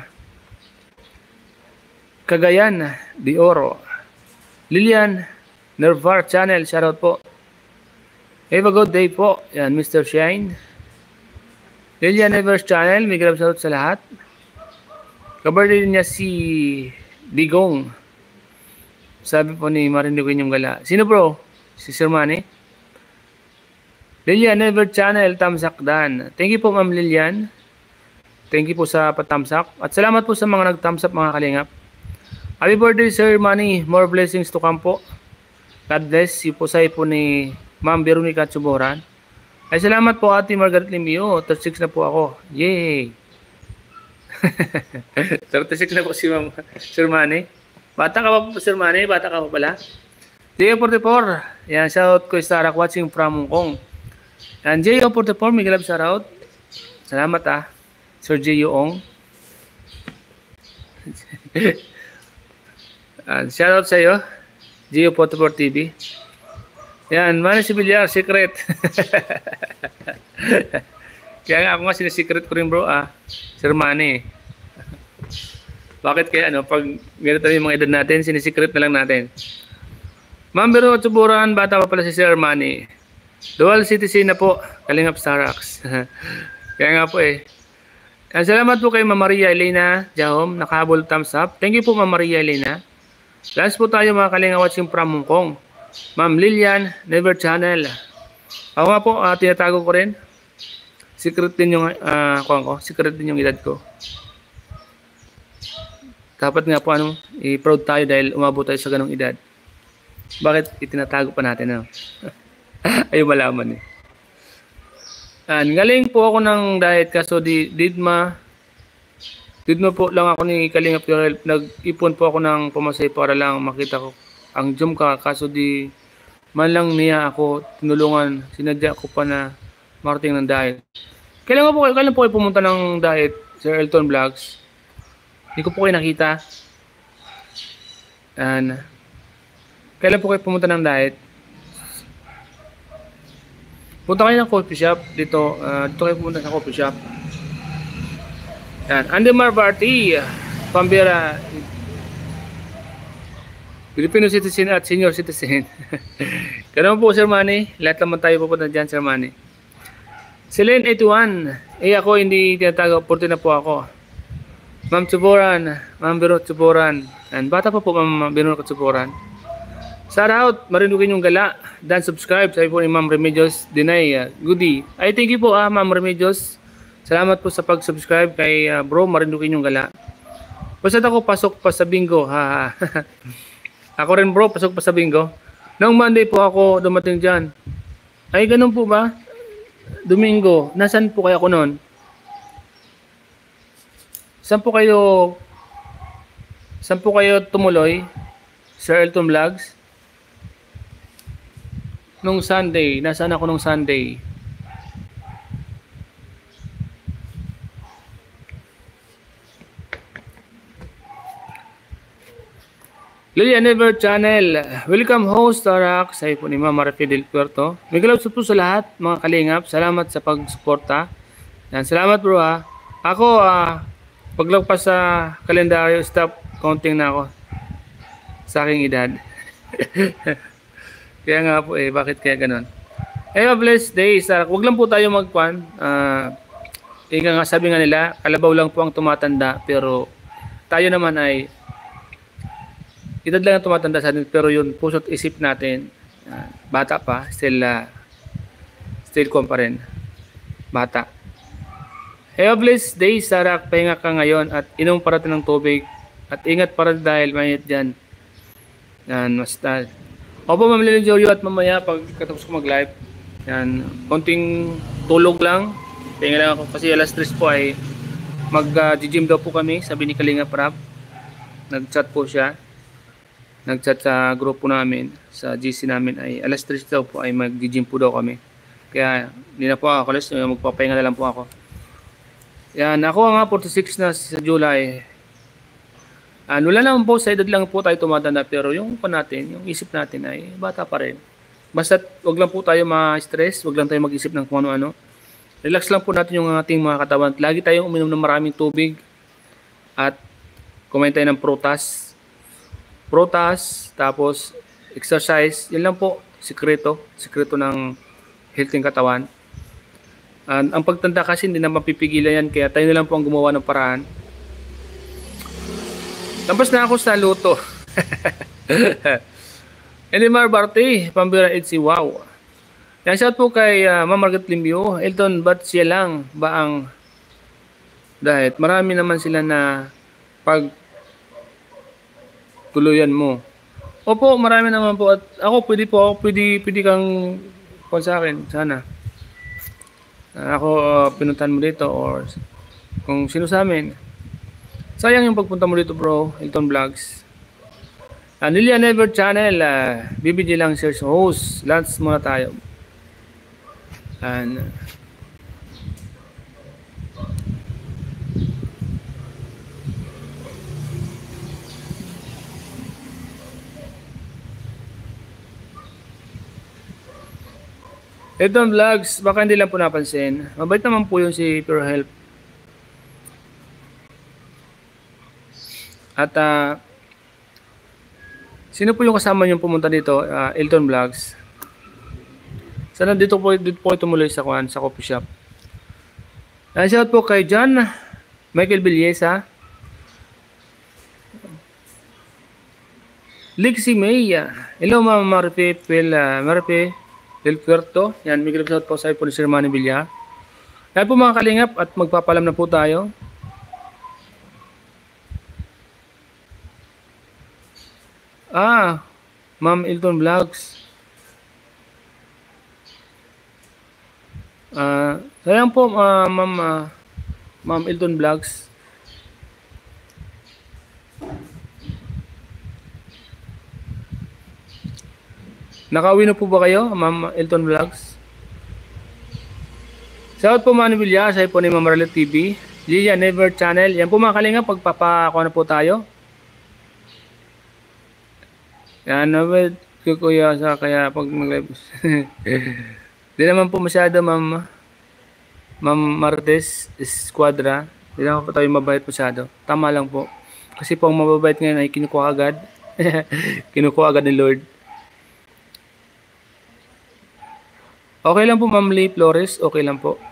Cagayan de Oro. Lilian Nervar Channel, shout out po. Have a good day po. Yan, Mr. Shine. Lilian Nervar Channel, may grab shout out sa lahat. Kabirthday niya si Digong. Sabi po ni Marindo yung gala. Sino bro? Si Sir Manny. Lilian Never Channel, tamsak dan. Thank you po Ma'am Lilian. Thank you po sa patamsak. At salamat po sa mga nagtamsak mga kalingap. Happy birthday Sir Manny. More blessings to come po. God bless you po sa po ni Ma'am Veronica Tsuboran. Ay salamat po Ate Margaret Limio. 36 na po ako. Yay! 36 na po si Ma'am Sir Manny. Bata ka pa po Sir Manny? Bata ka pa pala? J44, yan, shout ko Starak watching from Hong Kong. Yan, J44, may galab shoutout. Salamat Sir J. Yoong. Shoutout sa iyo, J44 TV. Yan, Manny Sibilyar, secret. Kaya nga ako nga sinesecret ko rin bro, Sir Manny. Bakit kaya pag ganito yung mga edad natin, sinesecret na lang natin. Ma'am Bero Tsuburan, bata pa pala si Sir Manny. Dual citizen na po, Kalingap Starax. Kaya nga po salamat po kay Ma'am Maria Elena Jahom, nakahabol thumbs up. Thank you po Ma'am Maria Elena. Last po tayo mga Kalingap watching from Hong Kong. Ma'am Lilian, Never Channel. Ako nga po, tinatago ko rin. Secret din yung, secret din yung edad ko. Dapat nga po, i-proud tayo dahil umabot tayo sa ganong edad. Bakit itinatago pa natin? Ayaw malaman Galing po ako ng diet kaso didma po lang ako ni Kalingap Yorel. Nag-ipon po ako ng pumasay para lang makita ko ang Zoom ka kaso di man lang niya ako tinulungan. Sinadya ko pa na marting ng diet. Kailan po kayo pumunta ng diet, Sir Elton Vlogs? Hindi ko po kayo nakita. Kailan po kayo pumunta ng diet? Punta kayo ng coffee shop dito. Dito kayo pumunta sa coffee shop. Yan. Andemar Barty, Pambera, Filipino citizen at senior citizen. Ganun po Sir Manny. Lahat naman tayo pupunta dyan Sir Manny. Celine 81. Ako hindi tinatago. 40 na po ako. Ma'am Tsuboran. Ma'am Bero Tsuboran. Bata pa po Ma'am Bero Tsuboran. Shout out, marinugin yung gala. Dan subscribe. Sabi po ni Ma'am Remedios Dinay Goody. Ay thank you po Ma'am Remedios. Salamat po sa pag-subscribe kay bro marinugin yung gala. Basta ako pasok pa sa bingo. Ako rin bro, pasok pa sa bingo. Noong Monday po ako dumating dyan. Ay ganun po ba? Domingo. Nasaan po kayo ako noon? Saan po kayo tumuloy? Sir Elton Vlogs? Nung Sunday. Nasaan ako nung Sunday? Lilia Never Channel. Welcome host, Tarak. Sabi po ni Ma'am Marfi del Puerto. May galaw po sa lahat, mga kalingap. Salamat sa pag-suporta. Yan, salamat bro Ako, paglagpas sa kalendaryo, stop counting na ako sa aking edad. Kaya nga po bakit kaya ganun? Have a blessed day, Tarak. Huwag lang po tayo magkwan. Nga sabi nga nila, kalabaw lang po ang tumatanda. Pero tayo naman ay edad lang ang tumatanda sa atin, pero yun, puso't isip natin, bata pa, still kwan pa rin, bata. Have a blessed day, Tarak. Pahinga ka ngayon at inom parating ng tubig at ingat para dahil mainit dyan. Yan, basta. Opo, Ma'am Lilian Jorio at mamaya pag katapos ko mag-live, yan, konting tulog lang. Pahinga lang ako kasi alas 3 po ay Mag-gym daw po kami, sabi ni Kalinga Prab. Nag-chat po siya. Nag-chat sa grupo namin, sa GC namin ay alas 3 daw po ay mag-gym po daw kami. Kaya hindi na po ako alas, magpapahinga na lang po ako. Yan, ako nga 46 na sa July. Wala naman po, sa edad lang po tayo tumatanda, pero yung natin, yung isip natin ay bata pa rin. Basta wag lang po tayo ma-stress, wag lang tayo mag-isip ng kung ano-ano. Relax lang po natin yung ating mga katawan. Lagi tayong uminom ng maraming tubig at kumain tayo ng prutas, tapos exercise. Yan lang po, sikreto ng healthy katawan. Ang pagtanda kasi hindi na mapipigilan yan, kaya tayo na lang po ang gumawa ng paraan. Tapos na ako sa luto. Elimar Barte, Pambira Itzy, wow. Yan, shout po kay Ma'am Margaret Limbio. Elton, ba't siya lang ba ang diet? Marami naman sila na pag tuluyan mo. Opo, marami naman po. At ako, pwede kang call sa akin, sana. Ako, pinuntahan mo dito or kung sino sa amin. Sayang yung pagpunta mo dito, bro. Elton Vlogs. Nilia Never Channel. BBG lang search host. Lunch muna tayo. Elton Vlogs, baka hindi lang po napansin. Mabait naman po yung si Pure Health. At sino po yung kasama niyong pumunta dito? Elton Vlogs. Sana dito po tumuloy sa coffee shop. Shout po kay John Michael Villesa. Lixie May. Hello Ma'am Marpe Del Puerto. Yan, may shout po sa po ni Sir Manny Villa. Yan po mga kalingap at magpapalam na po tayo. Ma'am Elton Vlogs. Sayang po, Ma'am Elton Vlogs. Nakauwi na po ba kayo, Ma'am Elton Vlogs? Shout po Manny Villa, sa po ni Ma'am Marlet TV. Lilia Never Channel. Yan po mga kalingap, pagpapakuha na po tayo. Yan, kuya sa kaya pag mag-live. Di naman po masyado, Ma'am Martes Esquadra. Di naman po tayo mabait masyado. Tama lang po. Kasi po ang mababait ngayon ay kinukuha agad. Kinukuha agad ni Lord. Okay lang po, Ma'am Lee Flores. Okay lang po.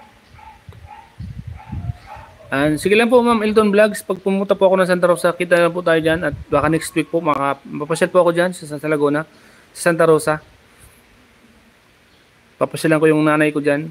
Sige lang po, Ma'am Elton Vlogs. Pag pumunta po ako ng Santa Rosa, kita na po tayo dyan. At baka next week po, mapapasyal po ako dyan sa Laguna, sa Santa Rosa. Papasyalan ko yung nanay ko dyan.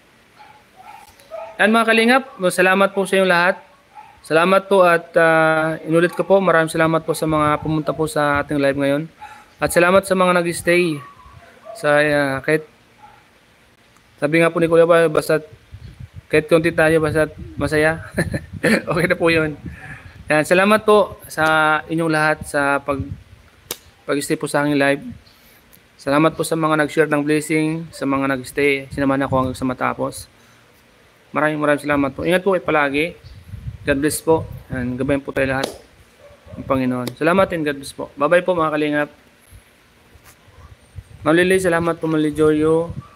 Yan mga kalingap, salamat po sa inyong lahat. Salamat po at inulit ko po, maraming salamat po sa mga pumunta po sa ating live ngayon. At salamat sa mga nag-stay. Kahit, sabi nga po ni Kuya ba, basta kahit konti tayo, basta masaya. Okay na po yun. Yan, salamat po sa inyong lahat sa pag-stay po sa aking live. Salamat po sa mga nag-share ng blessing, sa mga nag-stay. Sinamahan ako hanggang sa matapos. Maraming salamat po. Ingat po kayo palagi. God bless po. And gabayan po tayo lahat ng Panginoon. Salamat and God bless po. Bye-bye po mga kalingap. Ma'am Lily, salamat po Ma'am Joyo.